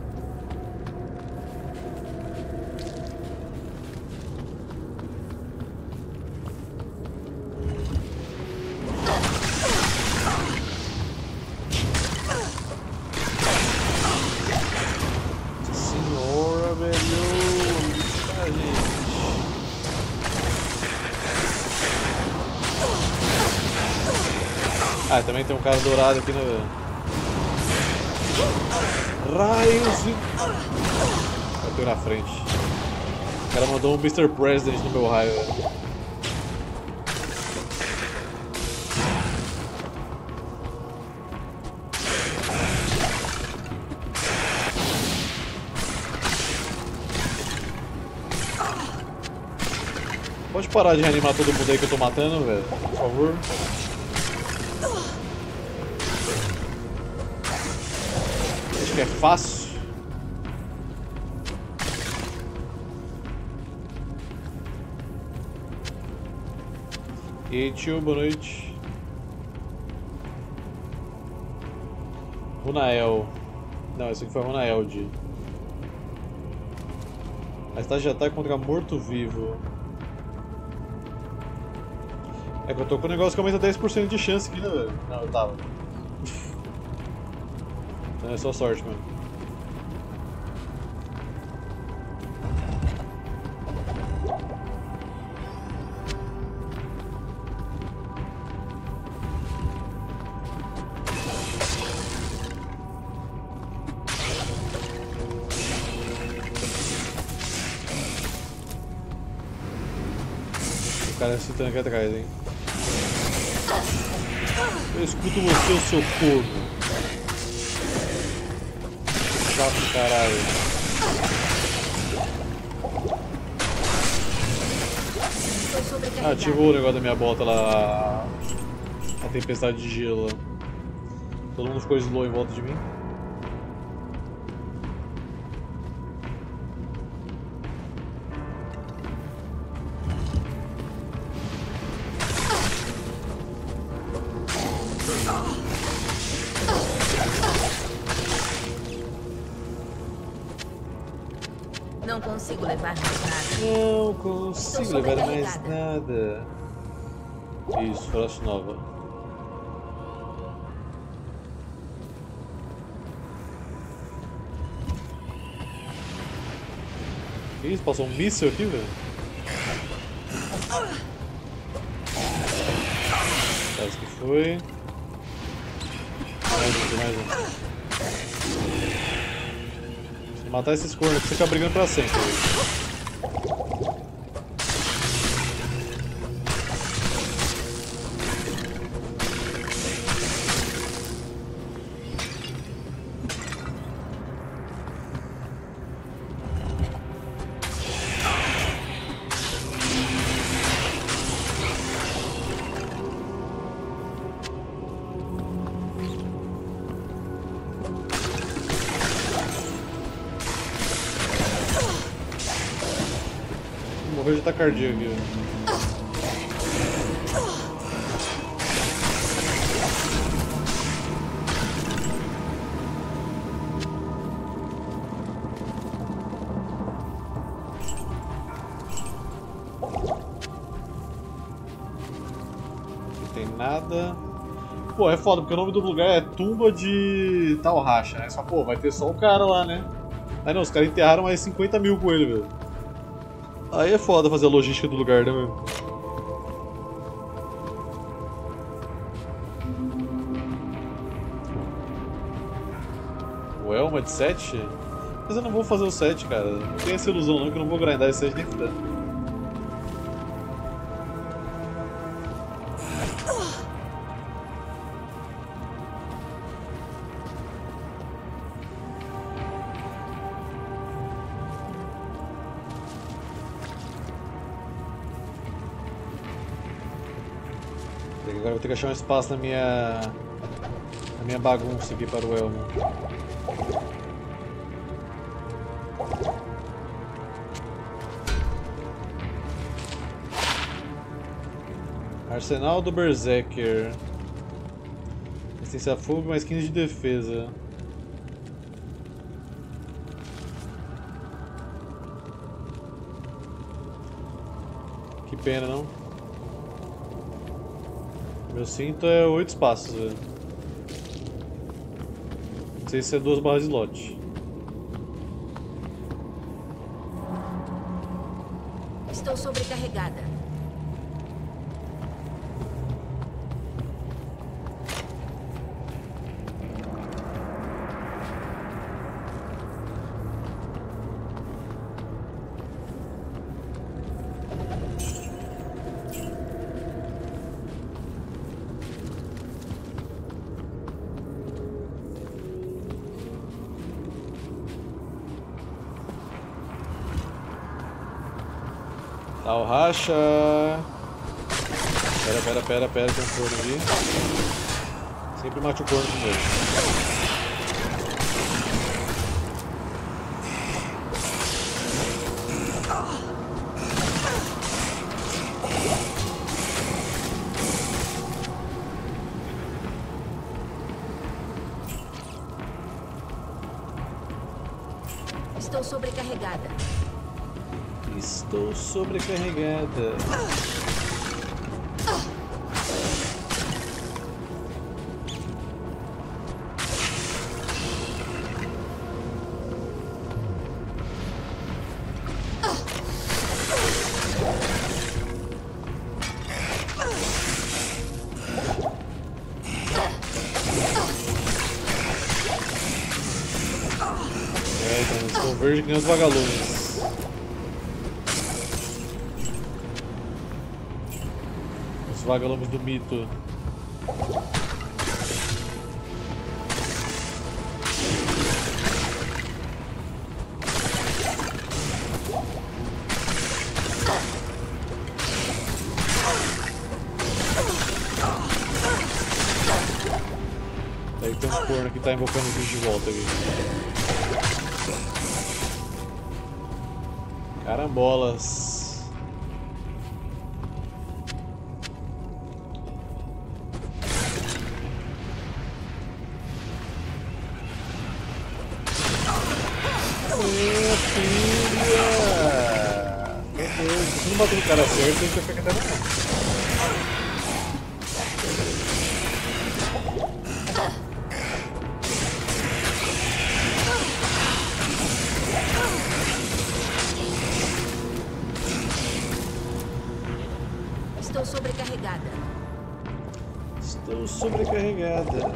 Ah, também tem um cara dourado aqui no... Raios! Bateu na frente. O cara mandou um Mr. President no meu raio. Pode parar de reanimar todo mundo aí que eu tô matando, velho, por favor. Acho que é fácil. E aí, tio, boa noite. Runael. Não, esse aqui foi Runaeld. A estágio de ataque contra morto-vivo. É que eu tô com um negócio que aumenta 10% de chance aqui, né, velho? Não, eu tava. Então é só sorte, mano. O cara se tanque atrás, hein? Eu escuto você, seu corno. Chato, caralho. Ah, ativou o negócio da minha bota lá. A tempestade de gelo. Todo mundo ficou slow em volta de mim. Não consigo levar mais nada. Não consigo levar mais nada. Isso, Frost Nova. Que isso? Passou um míssil aqui, velho? Esse que foi. Mais um. Se matar esses cornos aqui, você fica brigando pra sempre. Morreu de tacardia aqui. Não tem nada. Pô, é foda, porque o nome do lugar é Tumba de Talracha, né? Só, pô, vai ter só o cara lá, né? Aí não, os caras enterraram mais 50 mil com ele, velho. Aí é foda fazer a logística do lugar, né, meu? O Elma de 7? Mas eu não vou fazer o 7, cara. Não tem essa ilusão não, que eu não vou grindar esse 7 nem fudendo. Agora eu vou ter que achar um espaço na minha bagunça aqui para o Elmo. Arsenal do Berserker. Resistência a fogo mais 15 de defesa. Que pena, não? Meu cinto é 8 espaços, velho. Não sei se é 2 barras de slot. Estou sobrecarregada. Tal racha. Pera, tem um corno ali. Sempre mate o corno primeiro. Estou sobrecarregada. Estou sobrecarregada. Então, estou verde que nem os vagalumes. Os vagalumes do mito. Aí tem um corno que tá invocando o bicho de volta aqui. Carambolas. Minha filha! Meu Deus, se não bater no cara certo, ele vai ficar até não. Estou sobrecarregada. Estou sobrecarregada.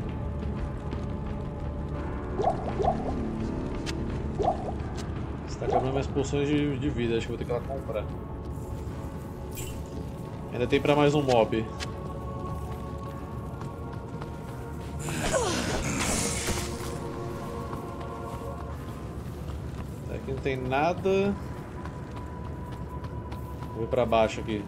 Está acabando minhas poções de vida, acho que vou ter que ir lá comprar. Ainda tem pra mais um mob. Aqui não tem nada. Vou ir pra baixo aqui.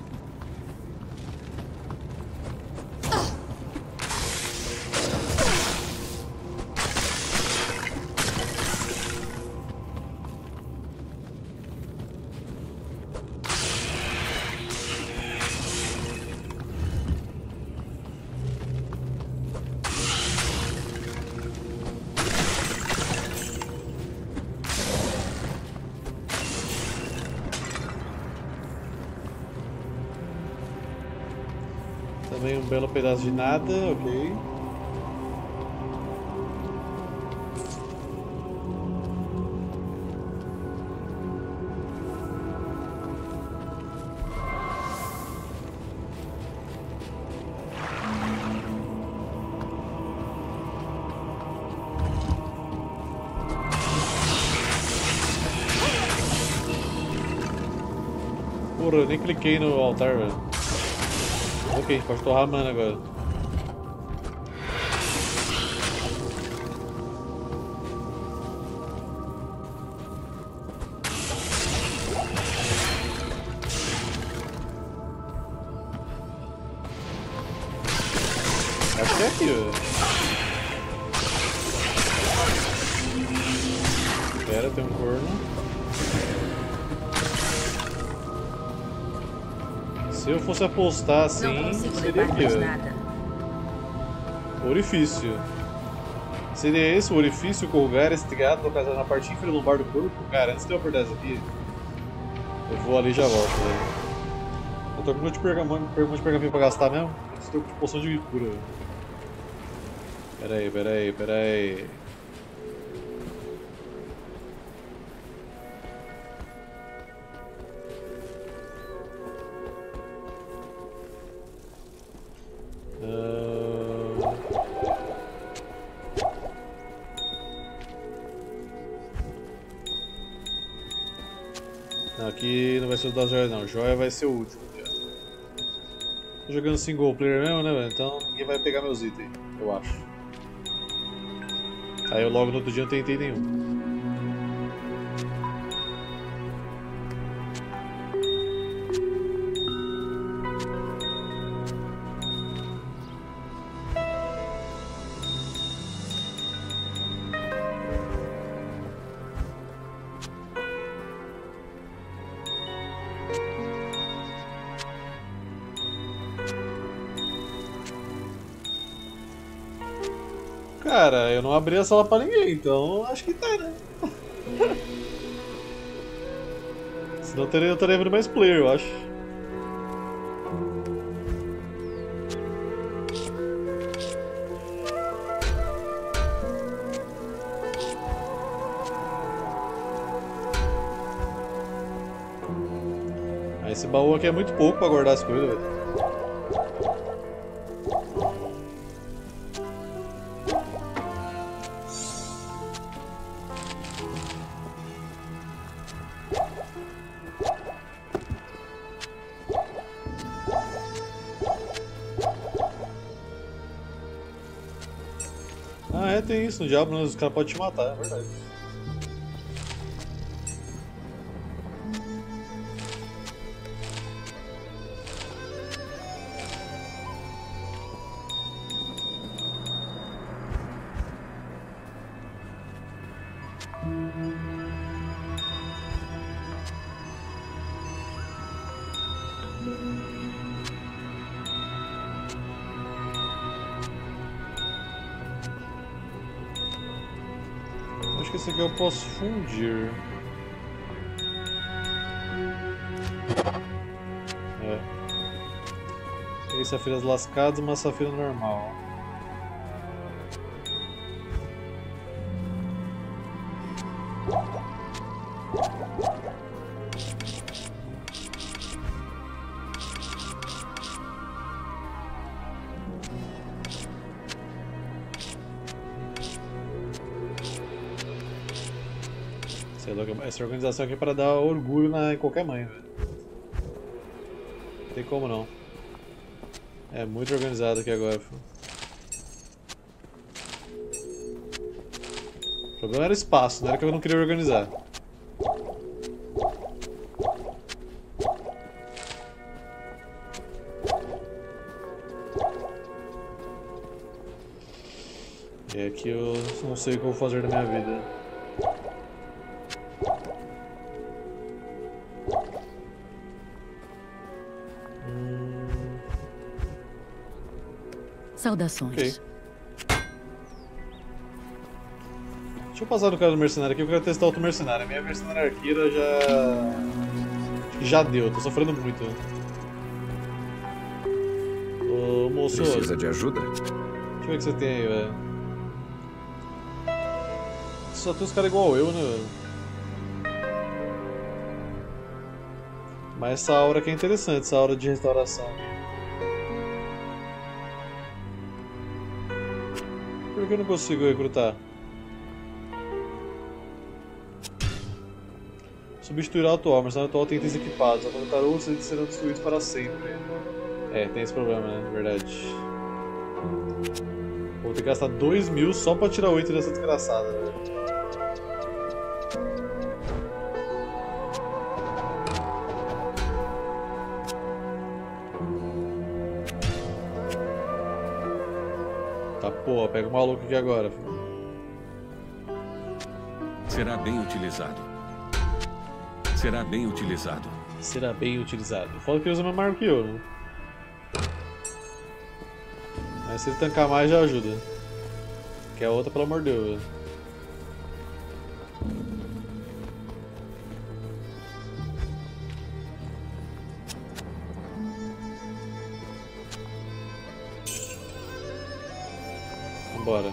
Também um belo pedaço de nada, ok. Porra, eu nem cliquei no altar, velho. Ok, pode torrar a mana agora. Acho que é aqui, velho. Espera, tem um corno. Se eu fosse apostar assim, seria aqui, ó. Orifício. Seria esse o orifício com o lugar estigado localizado na parte inferior lombar do corpo? Cara, antes de eu apertar isso aqui, eu vou ali e já volto, velho. Eu tô com muito de pergaminho pra gastar mesmo? Eu estou com poção de cura. Pera aí. Não, aqui não vai ser o das joias não, joia vai ser o último. Tô jogando single player mesmo, né, velho? Então ninguém vai pegar meus itens, eu acho. Aí eu logo no outro dia não tentei nenhum. Cara, eu não abri a sala pra ninguém, então acho que tá, né? Senão eu teria vendo mais player, eu acho. Esse baú aqui é muito pouco pra guardar as coisas, velho. Ah, é, tem isso no Diablo, né? Os caras podem te matar, é verdade. Acho que esse aqui eu posso fundir. É. Peguei safiras lascadas e uma safira normal. Essa organização aqui é para dar orgulho em qualquer mãe, velho. Não tem como não. É muito organizado aqui agora, filho. O problema era o espaço, não era que eu não queria organizar. E aqui eu não sei o que eu vou fazer da minha vida. Saudações. Ok. Deixa eu passar no cara do mercenário aqui, eu quero testar outro mercenário. A minha mercenária arqueira já deu, eu tô sofrendo muito. Ô moço. Precisa de ajuda? Deixa eu ver o que você tem aí, velho. Só tem uns caras igual eu, né, velho? Mas essa aura aqui é interessante, essa aura de restauração. Por que eu não consigo recrutar? Substituir o atual, mas o atual tem itens equipados. Ao colocar outros, eles serão destruídos para sempre. É, tem esse problema, né? Na verdade. Vou ter que gastar 2.000 só pra tirar 8 dessa desgraçada, velho. Tá, porra, pega o maluco aqui agora, filho. Será bem utilizado. Será bem utilizado. Será bem utilizado. Fala que ele usa mais arma que eu, né? Mas se ele tancar mais já ajuda. Que a outra, pelo amor de Deus, velho. Vambora.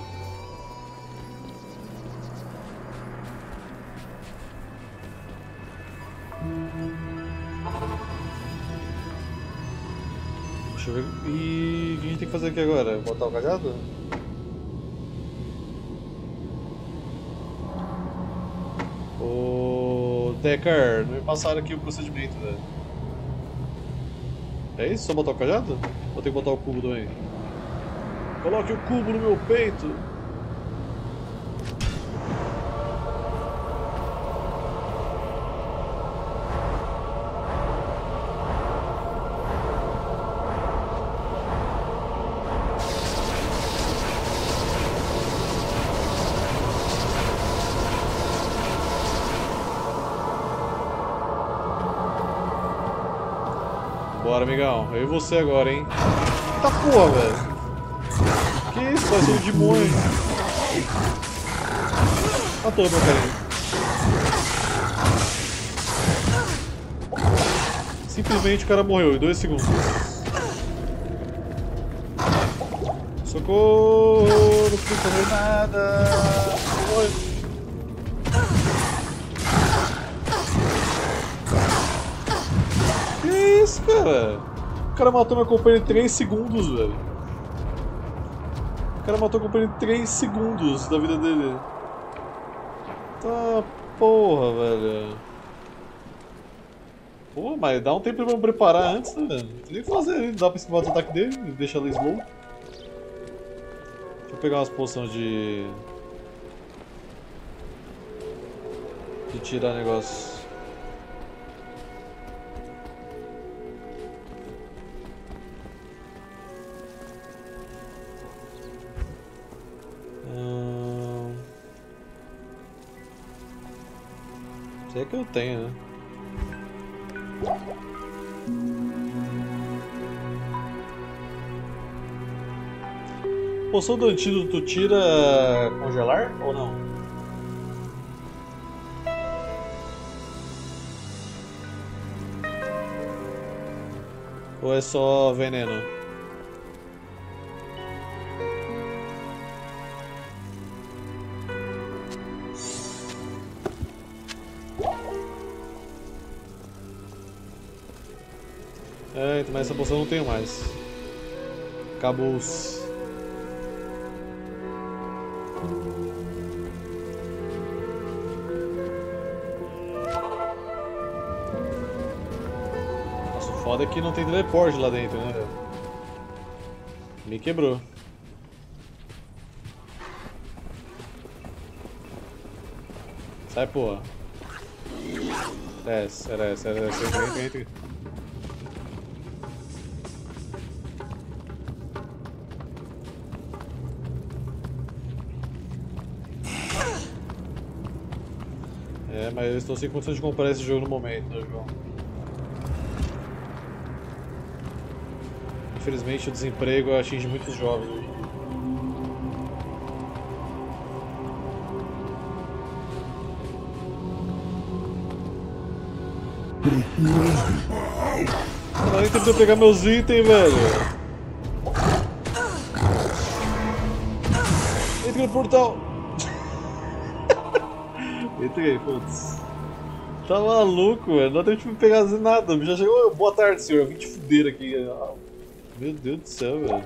Deixa eu ver. E o que a gente tem que fazer aqui agora? Botar o cajado? Ô Decker, não me passaram aqui o procedimento, velho. É isso? Só botar o cajado? Ou tem que botar o cubo também? Coloque o cubo no meu peito! Bora, amigão. Eu e você agora, hein? Eita porra, velho. Que isso? Parece um demônio. Matou, meu carinho. Simplesmente o cara morreu em 2 segundos. Socorro! Não consigo fazer nada! Oi. Que isso, cara? O cara matou meu companheiro em 3 segundos, velho. O cara matou o companheiro em 3 segundos da vida dele. Tá porra, velho. Pô, mas dá um tempo pra me preparar antes, né, velho? Não tem nem o que fazer, não dá pra esquivar o ataque dele, deixa ela slow. Deixa eu pegar umas poções de tirar negócio. Sei que eu tenho, né? Poção do antídoto tira congelar ou não? Ou é só veneno? É, mas essa poção eu não tenho mais. Acabou-se. Nossa, o foda é que não tem teleporte lá dentro, né, velho? Me quebrou. Sai, porra. Desce, desce. Entra. É, mas eu estou sem condições de comprar esse jogo no momento, né, João? Infelizmente o desemprego atinge muitos jovens hoje. Ela nem tentou pegar meus itens, velho. Entra no portal. Entrei, putz. Tá maluco, velho. Não dá tempo de pegar nada. Já chegou. Boa tarde, senhor. Eu vim te fuder aqui. Meu Deus do céu, velho.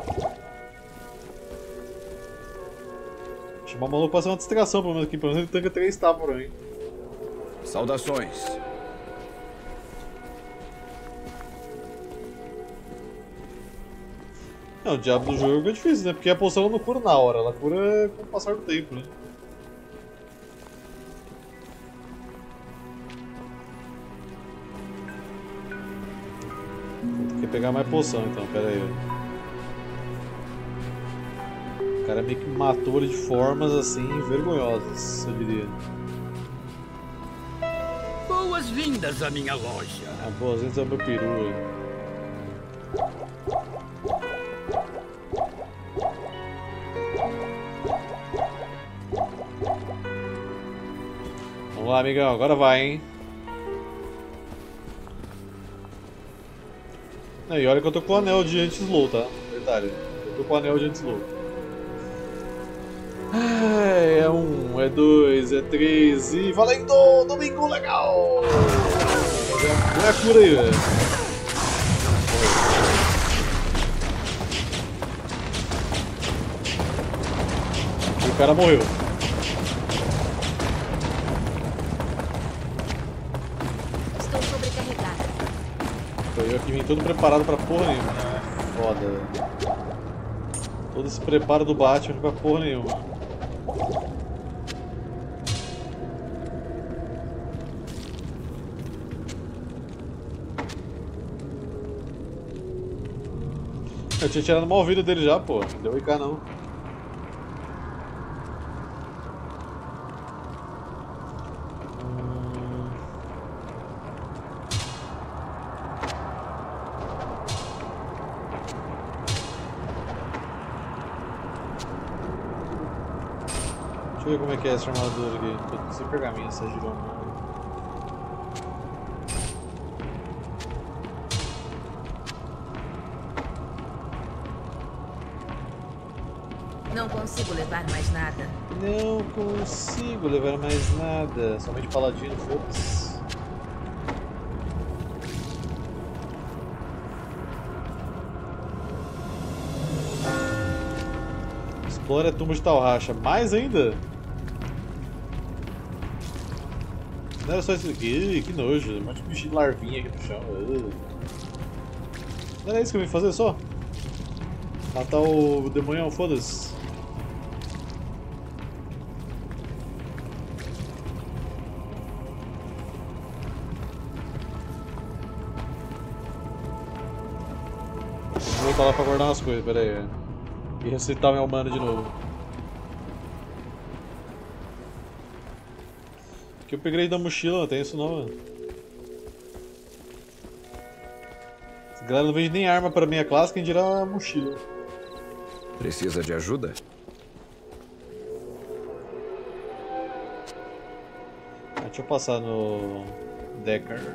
Chamar o maluco pra fazer uma distração pelo menos aqui. Pelo menos ele tanca 3 tapas pra mim. Saudações. Não, o diabo do jogo é difícil, né? Porque a poção não cura na hora, ela cura com o passar do tempo, né? Vou ter que pegar mais poção então, pera aí. O cara meio que matou ele de formas assim vergonhosas, eu diria. Boas-vindas à minha loja. Ah, boas-vindas ao meu peru aí. Vamos lá, amigão, agora vai, hein? E olha que eu tô com o anel de anti-slow, tá? Verdade, eu tô com o anel de anti-slow. É 1, é 2, é 3 e valendo! Domingo legal! Põe a cura aí, velho. E o cara morreu. Estou sobrecarregada. Eu aqui vim todo preparado pra porra nenhuma. Foda, velho. Todo esse preparo do Batman pra porra nenhuma. Eu tinha tirado mal vida dele já, pô. Não deu IK não. ver como é que é essa armadura aqui. Tô sem pergaminho, essa girona. Não consigo levar mais nada. Não consigo levar mais nada. Somente paladino, foda-se. Explora a tumba de Talracha. Mais ainda? Não era só isso aqui. Ih, que nojo. Um monte de bichinho de larvinha aqui no chão. Não era isso que eu vim fazer só? Matar o demonhão, foda-se. Vou voltar lá pra guardar umas coisas, pera aí. E ressuscitar meu mana de novo. Que upgrade da mochila, não tem isso não, mano. Essa galera não vende nem arma pra minha classe, quem dirá a mochila. Precisa de ajuda? Deixa eu passar no Decker.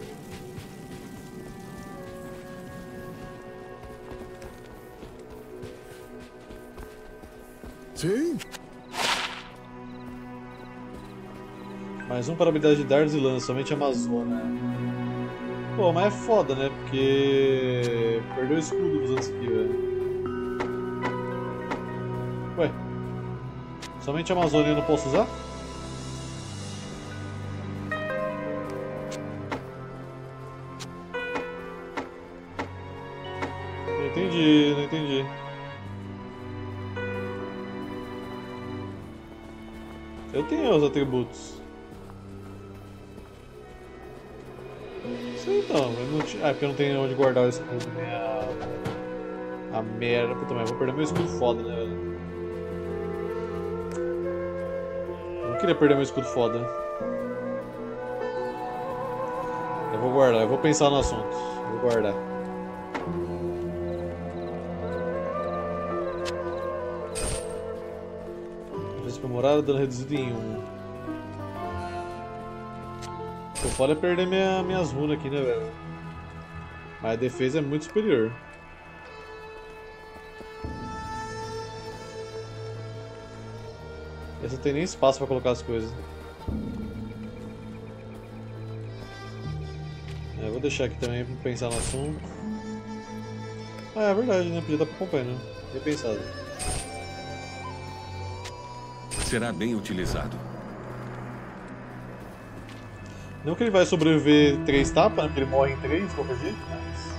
Sim. Mais um para habilidade de dardos e lança, somente Amazônia. Pô, mas é foda, né? Porque perdeu o escudo usando isso aqui, velho. Ué, somente Amazônia eu não posso usar? Não entendi, não entendi. Eu tenho os atributos. Sim, então, eu não tinha... Ah, porque eu não tenho onde guardar o escudo, né? A merda. Puta, mas eu vou perder meu escudo foda, né, velho? Eu não queria perder meu escudo foda. Eu vou guardar, eu vou pensar no assunto. Eu vou guardar. Morada, dano reduzido em 1. O foda é perder minhas runas aqui, né, velho? Mas a defesa é muito superior. Essa não tem nem espaço pra colocar as coisas. Eu vou deixar aqui também pra pensar no assunto. Ah, é verdade, né? Podia estar pra acompanhar, né? Repensado. Será bem utilizado. Não que ele vai sobreviver 3 tapas, né? Porque ele morre em 3 de qualquer jeito, mas...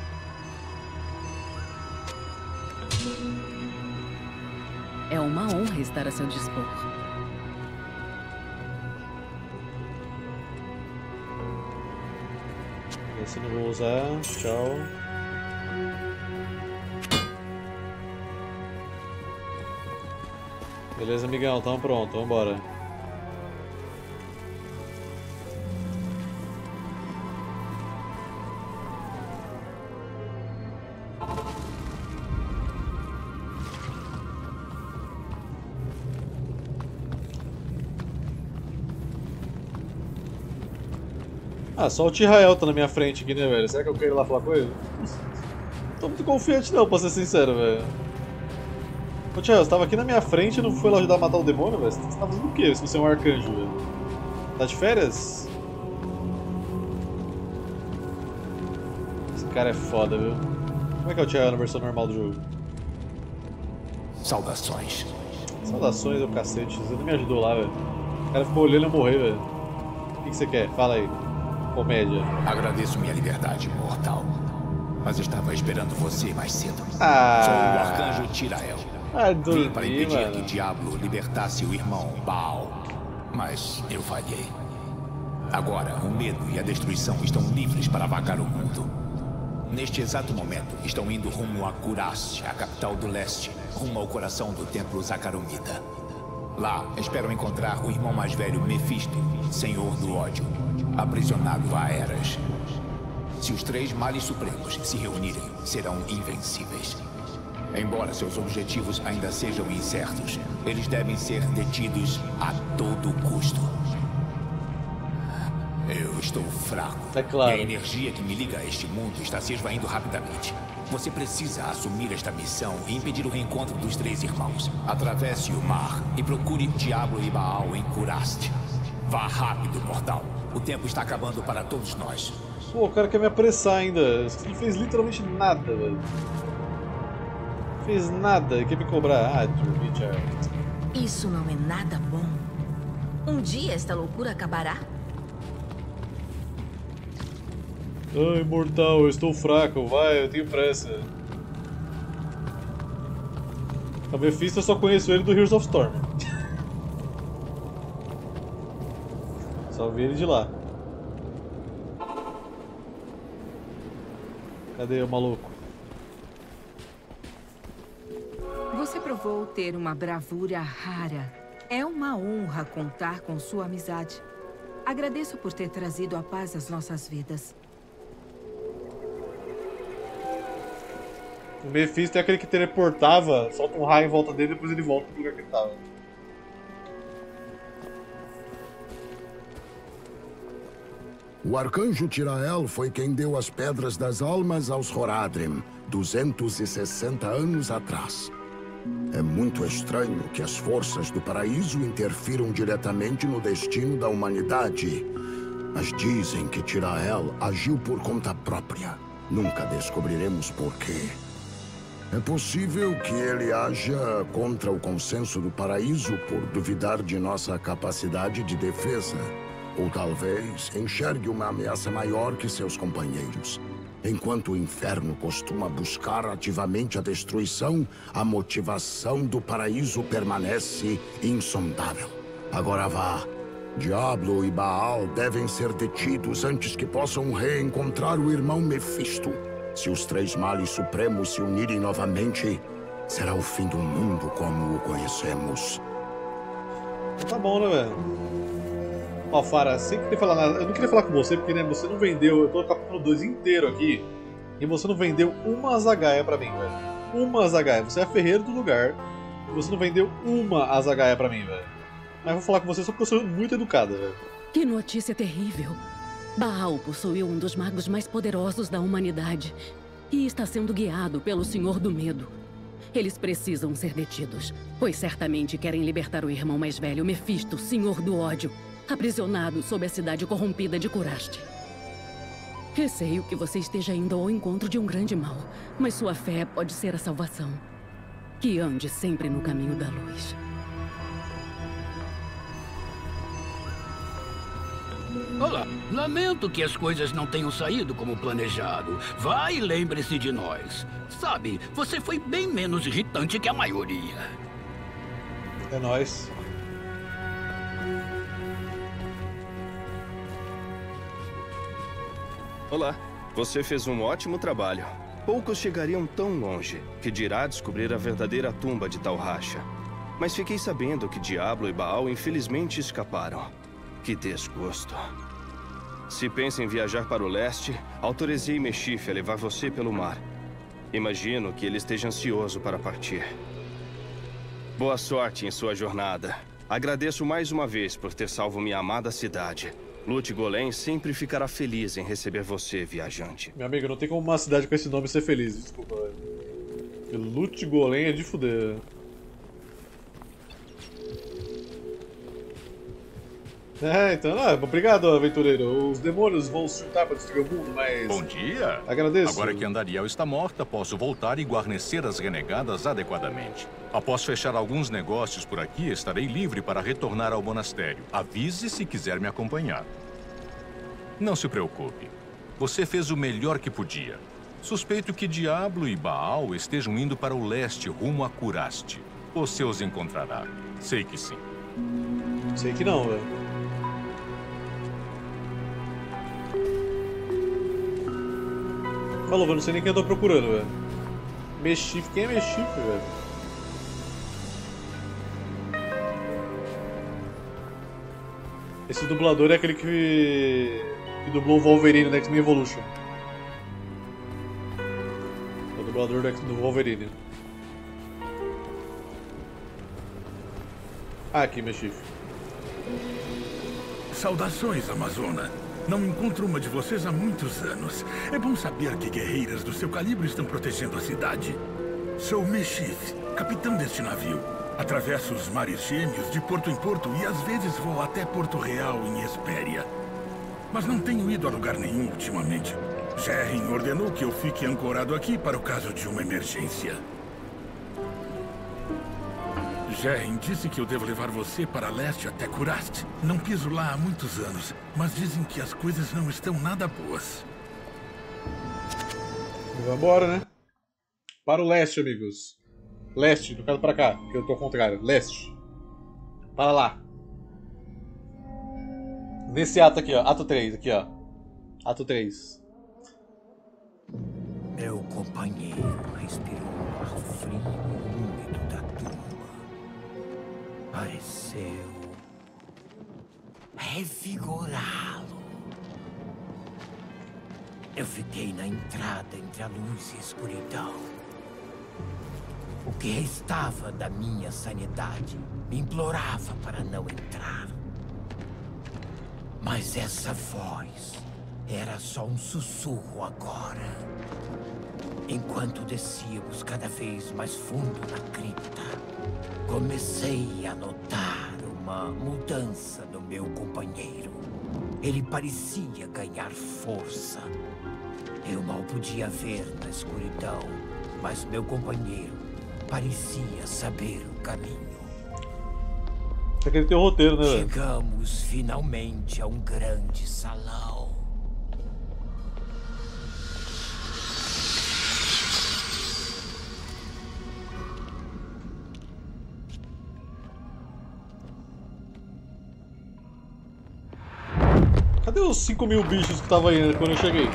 É uma honra estar a seu dispor. Esse eu não vou usar. Tchau. Beleza, amigão, tamo pronto, vambora. Ah, só o Tirael tá na minha frente aqui, né, velho? Será que eu quero ir lá falar com ele? Tô muito confiante não, pra ser sincero, velho. Ô Tirael, você tava aqui na minha frente e não foi lá ajudar a matar o demônio, velho? Você tá fazendo o quê se você é um arcanjo, velho? Tá de férias? Esse cara é foda, viu? Como é que é o Tirael na versão normal do jogo? Saudações. Saudações, ô cacete. Você não me ajudou lá, velho. O cara ficou olhando eu morrer, velho. O que você quer? Fala aí. Comédia. Agradeço minha liberdade, mortal. Mas estava esperando você mais cedo. Ah. Sou o arcanjo Tirael. Vim para impedir mano. que o diabo libertasse o irmão Baal. Mas eu falhei. Agora, o medo e a destruição estão livres para vagar o mundo. Neste exato momento, estão indo rumo a Kurash, a capital do leste, rumo ao coração do templo Zakarumida. Lá, espero encontrar o irmão mais velho, Mephisto, senhor do ódio, aprisionado há eras. Se os 3 males supremos se reunirem, serão invencíveis. Embora seus objetivos ainda sejam incertos, eles devem ser detidos a todo custo. Eu estou fraco. É claro. E a energia que me liga a este mundo está se esvaindo rapidamente. Você precisa assumir esta missão e impedir o reencontro dos 3 irmãos. Atravesse o mar e procure Diablo e Baal em Kurast. Vá rápido, mortal. O tempo está acabando para todos nós. Pô, o cara quer me apressar ainda. Não fez literalmente nada, velho. Não fez nada. Quer me cobrar? Ah, dormi já. Isso não é nada bom. Um dia esta loucura acabará. Ai, mortal, eu estou fraco. Vai, eu tenho pressa. A Mephisto eu só conheço ele do Heroes of Storm. Só vi ele de lá. Cadê o maluco? Você provou ter uma bravura rara. É uma honra contar com sua amizade. Agradeço por ter trazido a paz às nossas vidas. O Mephisto é aquele que teleportava, solta um raio em volta dele e depois ele volta pro lugar que ele tava. O arcanjo Tirael foi quem deu as Pedras das Almas aos Horadrim, 260 anos atrás. É muito estranho que as forças do paraíso interfiram diretamente no destino da humanidade. Mas dizem que Tirael agiu por conta própria. Nunca descobriremos por quê. É possível que ele haja contra o consenso do paraíso por duvidar de nossa capacidade de defesa. Ou talvez enxergue uma ameaça maior que seus companheiros. Enquanto o inferno costuma buscar ativamente a destruição, a motivação do paraíso permanece insondável. Agora vá. Diablo e Baal devem ser detidos antes que possam reencontrar o irmão Mephisto. Se os 3 males supremos se unirem novamente, será o fim do mundo como o conhecemos. Tá bom, né, velho? Ó, Farah, sem querer falar nada, eu não queria falar com você porque, né, você não vendeu, eu tô no capítulo 2 inteiro aqui, e você não vendeu uma azagaia pra mim, velho. Uma azagaia. Você é ferreiro do lugar, e você não vendeu uma azagaia pra mim, velho. Mas eu vou falar com você só porque eu sou muito educada, velho. Que notícia terrível. Baal possuiu um dos magos mais poderosos da humanidade e está sendo guiado pelo Senhor do Medo. Eles precisam ser detidos, pois certamente querem libertar o irmão mais velho, Mephisto, Senhor do Ódio, aprisionado sob a cidade corrompida de Kurast. Receio que você esteja indo ao encontro de um grande mal, mas sua fé pode ser a salvação. Que ande sempre no caminho da luz. Olá, lamento que as coisas não tenham saído como planejado. Vá e lembre-se de nós. Sabe, você foi bem menos irritante que a maioria. É nóis. Olá, você fez um ótimo trabalho. Poucos chegariam tão longe, que dirá descobrir a verdadeira tumba de Talhasha. Mas fiquei sabendo que Diablo e Baal infelizmente escaparam. Que desgosto. Se pensa em viajar para o leste, autorizei Meshife a levar você pelo mar. Imagino que ele esteja ansioso para partir. Boa sorte em sua jornada. Agradeço mais uma vez por ter salvo minha amada cidade. Lut Gholen sempre ficará feliz em receber você, viajante. Meu amigo, não tem como uma cidade com esse nome ser feliz, desculpa, velho. Lut Gholen é de fuder. É, então, obrigado, aventureiro. Os demônios vão chutar para destruir o mundo, mas... Bom dia! Agradeço. Agora que Andariel está morta, posso voltar e guarnecer as renegadas adequadamente. Após fechar alguns negócios por aqui, estarei livre para retornar ao monastério. Avise se quiser me acompanhar. Não se preocupe. Você fez o melhor que podia. Suspeito que Diablo e Baal estejam indo para o leste, rumo a Kurast. Você os encontrará. Sei que sim. Sei que não, velho. Falou, velho, não sei nem quem eu tô procurando, velho. Meshife, quem é Meshife, velho? Esse dublador é aquele que dublou o Wolverine no X-Men Evolution. É o dublador do Wolverine. Aqui, meu chifre. Saudações, Amazona. Não encontro uma de vocês há muitos anos. É bom saber que guerreiras do seu calibre estão protegendo a cidade. Sou Meshith, capitão deste navio. Atravesso os mares gêmeos de porto em porto e às vezes vou até Porto Real, em Hespéria. Mas não tenho ido a lugar nenhum ultimamente. Jerren ordenou que eu fique ancorado aqui para o caso de uma emergência. Jerren disse que eu devo levar você para leste até Kurast. Não piso lá há muitos anos, mas dizem que as coisas não estão nada boas. Vamos embora, né? Para o leste, amigos. Leste, no caso para cá, que eu tô ao contrário. Leste. Para lá. Nesse ato aqui, ó. Ato 3, aqui, ó. Ato 3. Meu companheiro respirou o ar frio e úmido da tumba. Pareceu revigorá-lo. Eu fiquei na entrada entre a luz e a escuridão. O que restava da minha sanidade me implorava para não entrar. Mas essa voz era só um sussurro agora. Enquanto descíamos cada vez mais fundo na cripta, comecei a notar uma mudança no meu companheiro. Ele parecia ganhar força. Eu mal podia ver na escuridão, mas meu companheiro parecia saber o caminho. Isso aqui tem um roteiro, né, velho? Chegamos finalmente a um grande salão. Cadê os 5.000 bichos que estavam aí quando eu cheguei?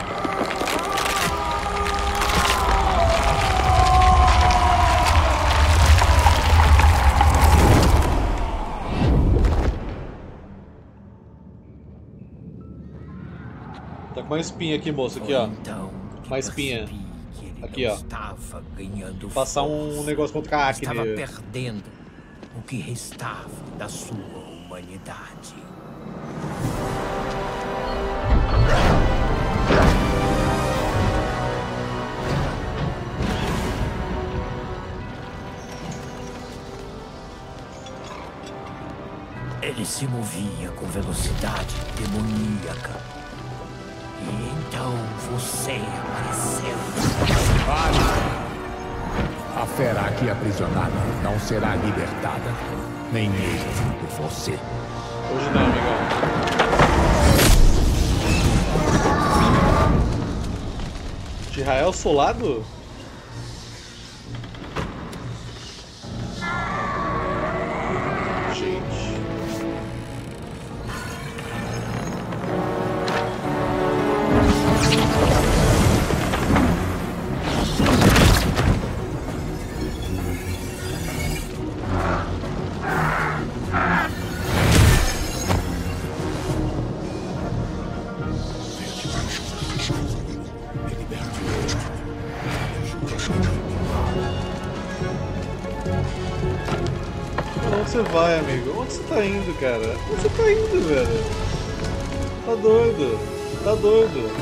Tá com uma espinha aqui, moço. Aqui, ó. Uma espinha. Aqui, ó. Vou passar um negócio contra a acne. Estava perdendo o que restava da sua humanidade. Ele se movia com velocidade demoníaca. E então você apareceu. A fera aqui aprisionada não será libertada, nem mesmo por você. Hoje não, amigão. Israel Solado? Onde você vai, amigo? Onde você tá indo, cara? Onde você tá indo, velho? Tá doido? Tá doido?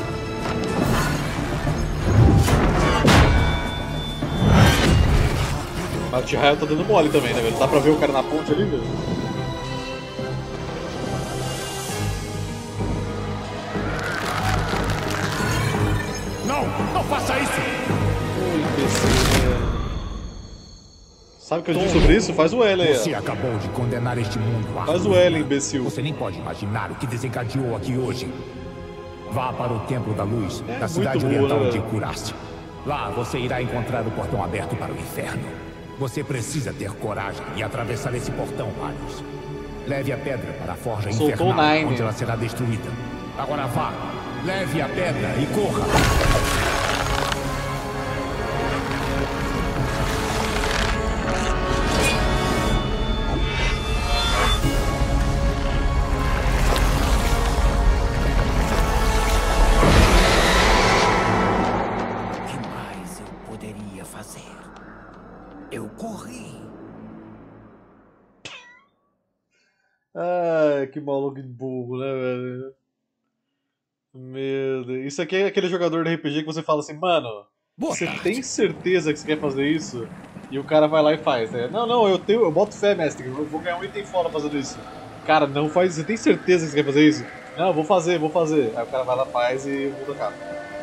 Mas o T-Rail tá dando mole também, né, velho? Dá pra ver o cara na ponte ali, velho? Não faça isso! Ô, imbecil, velho. Sabe o que eu digo sobre isso? Faz o L aí. Você acabou de condenar este mundo a Faz o L, imbecil. Você nem pode imaginar o que desencadeou aqui hoje. Vá para o Templo da Luz, na cidade oriental de Kurast. Lá você irá encontrar o portão aberto para o inferno. Você precisa ter coragem e atravessar esse portão, Marius. Leve a pedra para a forja infernal, onde ela será destruída. Agora vá, leve a pedra e corra. Eu corri. Ai, que maluco burro, né, velho? Meu Deus. Isso aqui é aquele jogador de RPG que você fala assim, mano, você tem certeza que você quer fazer isso? E o cara vai lá e faz, né? Não, eu boto fé, mestre, eu vou ganhar um item fora fazendo isso. Cara, não faz isso, você tem certeza que você quer fazer isso? Não, eu vou fazer. Aí o cara vai lá, faz e muda a capa.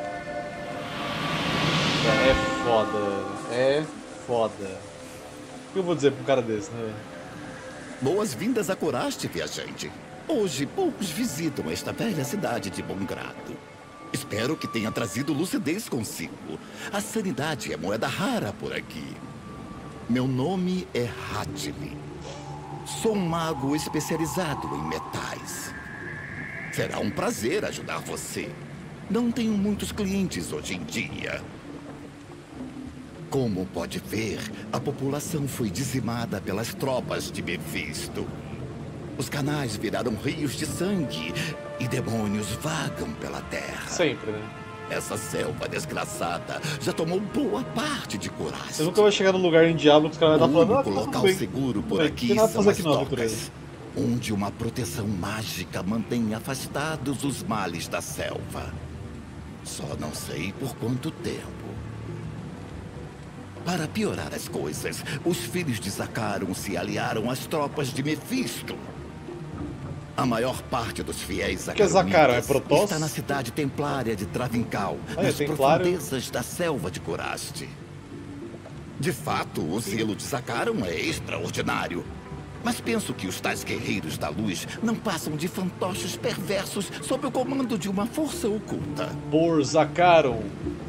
É foda, é foda. O que eu vou dizer pra um cara desse, né? Boas-vindas a Curaste, viajante. Hoje, poucos visitam esta velha cidade de bom grado. Espero que tenha trazido lucidez consigo. A sanidade é moeda rara por aqui. Meu nome é Hadley. Sou um mago especializado em metais. Será um prazer ajudar você. Não tenho muitos clientes hoje em dia. Como pode ver, a população foi dizimada pelas tropas de Mephisto. Os canais viraram rios de sangue e demônios vagam pela terra. Sempre, né? Essa selva desgraçada já tomou boa parte de Curaste. Você nunca vai chegar num lugar em Diablo que os caras vão dar falando, o local seguro por aqui são as docas, onde uma proteção mágica mantém afastados os males da selva. Só não sei por quanto tempo. Para piorar as coisas, os filhos de Zacaron se aliaram às tropas de Mephisto. A maior parte dos fiéis Zacaronitas está na cidade templária de Travincal, nas profundezas da selva de Curaste. De fato, o zelo de Zacaron é extraordinário. Mas penso que os tais guerreiros da luz não passam de fantoches perversos sob o comando de uma força oculta. Por Zacaron.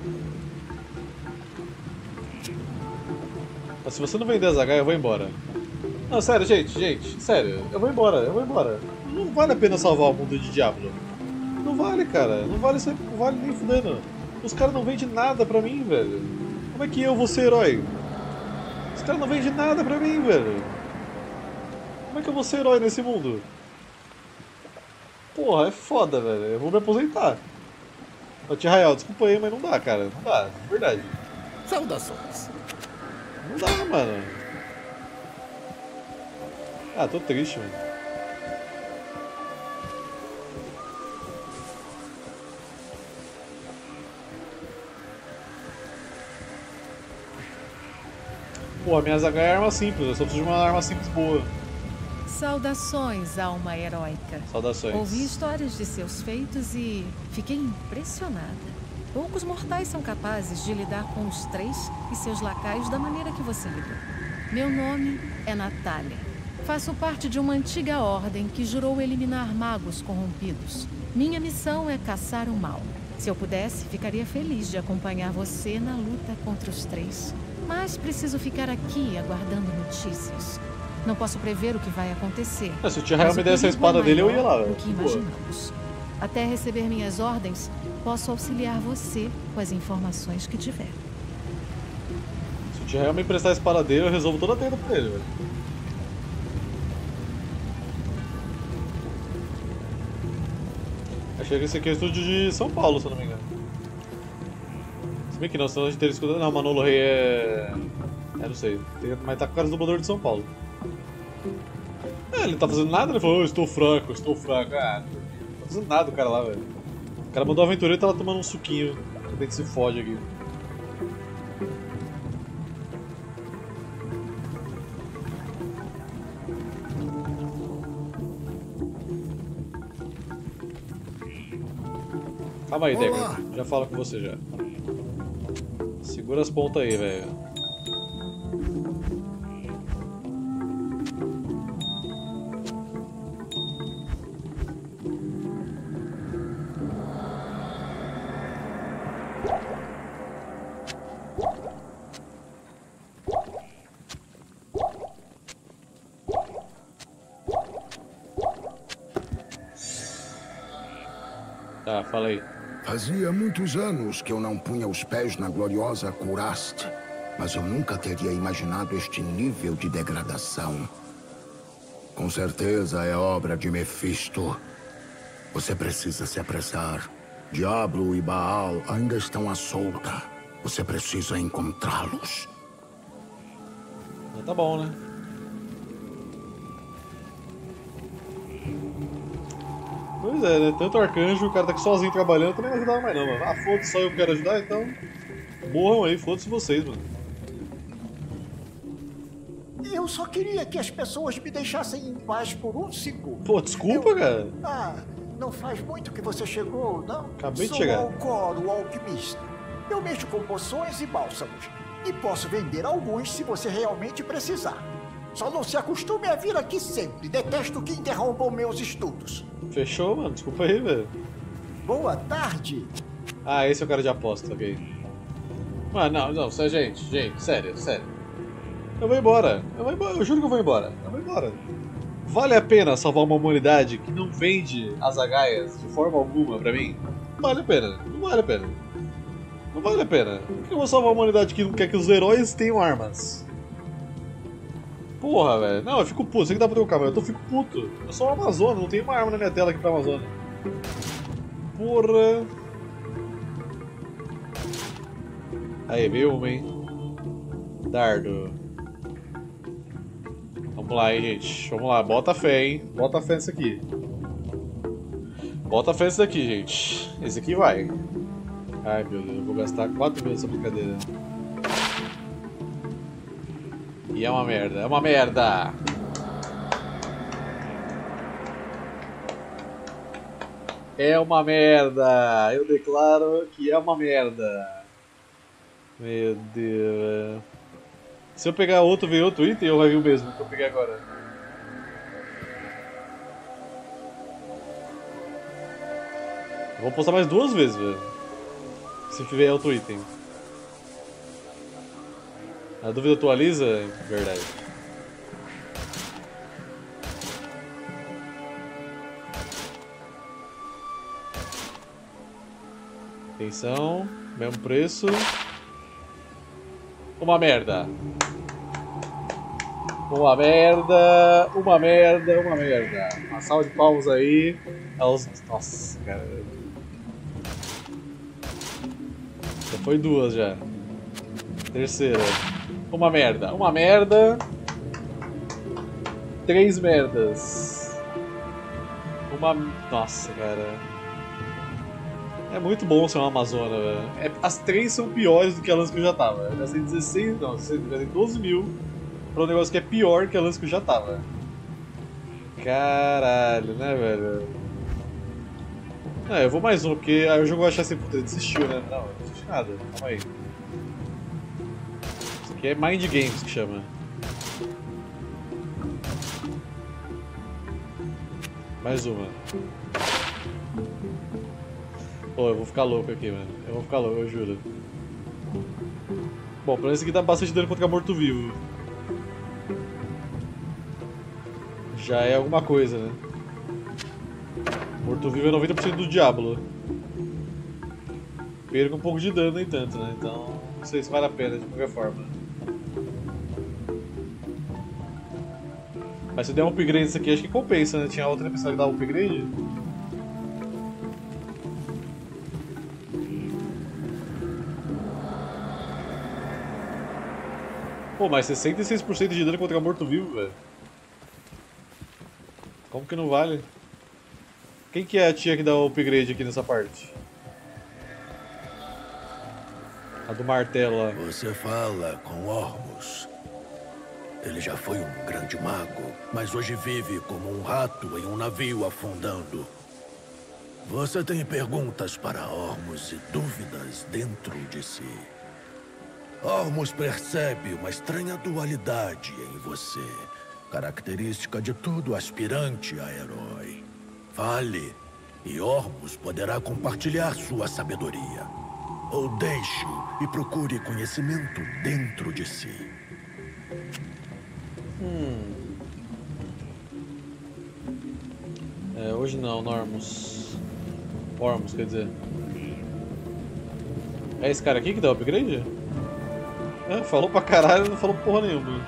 Mas se você não vender as H, eu vou embora. Não, sério, gente, sério, eu vou embora. Não vale a pena salvar o mundo de Diablo. Não vale, cara. Não vale isso aí, não vale nem fudendo. Os caras não vendem nada pra mim, velho. Como é que eu vou ser herói? Os caras não vendem nada pra mim, velho. Como é que eu vou ser herói nesse mundo? Porra, é foda, velho. Eu vou me aposentar. Ô, Tia Rayal, desculpa aí, mas não dá, cara. Não dá, de verdade. Saudações. Não dá, mano. Ah, tô triste, mano. Pô, a minha zaga é arma simples, eu só preciso de uma arma simples boa. Saudações, alma heróica. Saudações. Ouvi histórias de seus feitos e fiquei impressionada. Poucos mortais são capazes de lidar com os três e seus lacaios da maneira que você lidou. Meu nome é Natália. Faço parte de uma antiga ordem que jurou eliminar magos corrompidos. Minha missão é caçar o mal. Se eu pudesse, ficaria feliz de acompanhar você na luta contra os três. Mas preciso ficar aqui aguardando notícias. Não posso prever o que vai acontecer. Se o Tia Rayal me desse a espada dele, eu ia lá. O que imaginamos. Até receber minhas ordens, posso auxiliar você com as informações que tiver. Se o Tia Rayal me emprestar a espada dele, eu resolvo toda a treta pra ele, velho. Achei que esse aqui é o estúdio de São Paulo, se eu não me engano. Se bem que não, senão a gente teria escutado. Não, Manolo Rey é. Não sei. Mas tá com o cara do dublador de São Paulo. Ele não tá fazendo nada, ele falou, estou fraco. Ah, não tá fazendo nada o cara lá, velho. O cara mandou o aventureiro e tá lá tomando um suquinho. A gente se fode aqui. Calma aí, Decker. Já falo com você já. Segura as pontas aí, velho. Tá, fala aí. Fazia muitos anos que eu não punha os pés na gloriosa Curaste, mas eu nunca teria imaginado este nível de degradação. Com certeza é obra de Mephisto. Você precisa se apressar. Diablo e Baal ainda estão à solta. Você precisa encontrá-los. Tá bom, né? Pois é, né? Tanto arcanjo, o cara tá aqui sozinho trabalhando, também não ajudava mais não, mano. Ah, foda-se, só eu quero ajudar, então... Morram aí, foda-se vocês, mano. Eu só queria que as pessoas me deixassem em paz por um segundo. Pô, desculpa, cara. Ah, não faz muito que você chegou, não? Acabei de chegar. Sou Alcor, o alquimista. Eu mexo com poções e bálsamos. E posso vender alguns se você realmente precisar. Só não se acostume a vir aqui sempre. Detesto que interrompam meus estudos. Fechou, mano. Desculpa aí, velho. Boa tarde. Ah, esse é o cara de aposta, ok. Mano, não, gente, sério. Eu vou embora, eu juro que eu vou embora. Vale a pena salvar uma humanidade que não vende as agaias de forma alguma pra mim? Não vale a pena. Por que eu vou salvar uma humanidade que não quer que os heróis tenham armas? Porra, velho. Não, eu fico puto. Sei que dá pra trocar, mas eu fico puto. Eu sou uma Amazônia, não tem uma arma na minha tela aqui pra Amazônia. Porra. Aí, veio uma, hein? Dardo. Vamos lá, hein, gente. Vamos lá, bota fé, hein? Bota fé nisso aqui. Bota fé nisso daqui, gente. Esse aqui vai. Ai, meu Deus, eu vou gastar 4 mil nessa brincadeira. E é uma merda, É uma merda! Eu declaro que é uma merda. Meu Deus. Se eu pegar outro, ver outro item, ou vai vir o mesmo que eu peguei agora? Eu vou postar mais 2 vezes, velho. Se tiver outro item. A dúvida atualiza? Verdade. Atenção, mesmo preço. Uma merda. Uma merda. Uma salva de palmas aí. Nossa, cara. Já foi 2 já. Terceira. Uma merda. 3 merdas. Nossa, cara. É muito bom ser uma Amazona, velho. As 3 são piores do que a lance que eu já tava. Eu gastei 16, não, eu gastei 12 mil pra um negócio que é pior que a lance que eu já tava. Caralho, né, velho? Ah, eu vou mais um, porque aí o jogo vai achar assim, puta, desistiu, né? Não, não desisti nada, calma aí. Isso aqui é Mind Games que chama. Mais uma. Pô, eu vou ficar louco aqui, mano. Eu vou ficar louco, eu juro. Bom, pelo menos esse aqui dá bastante dano contra morto-vivo. Já é alguma coisa, né? Morto-vivo é 90% do Diablo. Perca um pouco de dano, nem tanto, né? Então, não sei se vale a pena de qualquer forma. Mas se der um upgrade nisso aqui, acho que compensa, né? Tinha outra pessoa que dava upgrade. Pô, mas 66% de dano contra morto-vivo, velho. Como que não vale? Quem que é a tia que dá o upgrade aqui nessa parte? A do martelo lá. Você fala com Ormus. Ele já foi um grande mago, mas hoje vive como um rato em um navio afundando. Você tem perguntas para Ormus e dúvidas dentro de si. Ormus percebe uma estranha dualidade em você, característica de todo aspirante a herói. Fale, e Ormus poderá compartilhar sua sabedoria. Ou deixe-o e procure conhecimento dentro de si. É, hoje não, Ormus, quer dizer. É esse cara aqui que dá o upgrade? É, falou pra caralho, não falou porra nenhuma.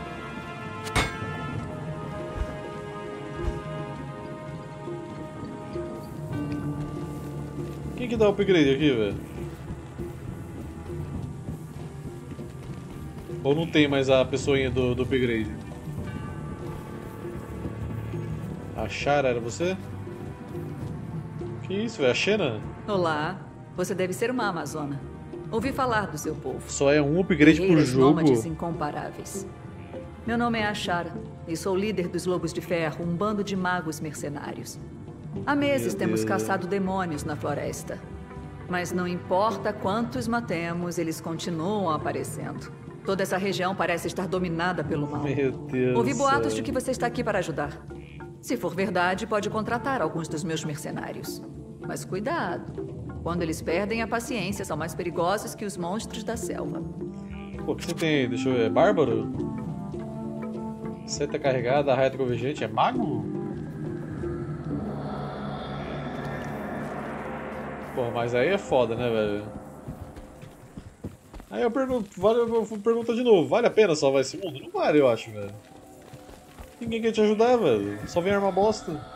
Quem que dá o upgrade aqui, velho? Ou não tem mais a pessoinha do upgrade? A Chara era você? Que isso, velho? A Xena? Olá, você deve ser uma amazona. Ouvi falar do seu povo. Só é um upgrade por Guerreiras jogo. nômades incomparáveis. Meu nome é Ashara e sou líder dos Lobos de Ferro, um bando de magos mercenários. Há meses temos caçado demônios na floresta. Mas não importa quantos matemos, eles continuam aparecendo. Toda essa região parece estar dominada pelo mal. Meu Deus. Ouvi boatos de que você está aqui para ajudar. Se for verdade, pode contratar alguns dos meus mercenários. Mas cuidado. Quando eles perdem a paciência, são mais perigosos que os monstros da selva. Pô, o que você tem? Deixa eu ver. É bárbaro? Seta carregada, reta convergente. É mago? Pô, mas aí é foda, né, velho? Aí eu pergunto de novo. Vale a pena salvar esse mundo? Não vale, eu acho, velho. Ninguém quer te ajudar, velho. Só vem arma bosta.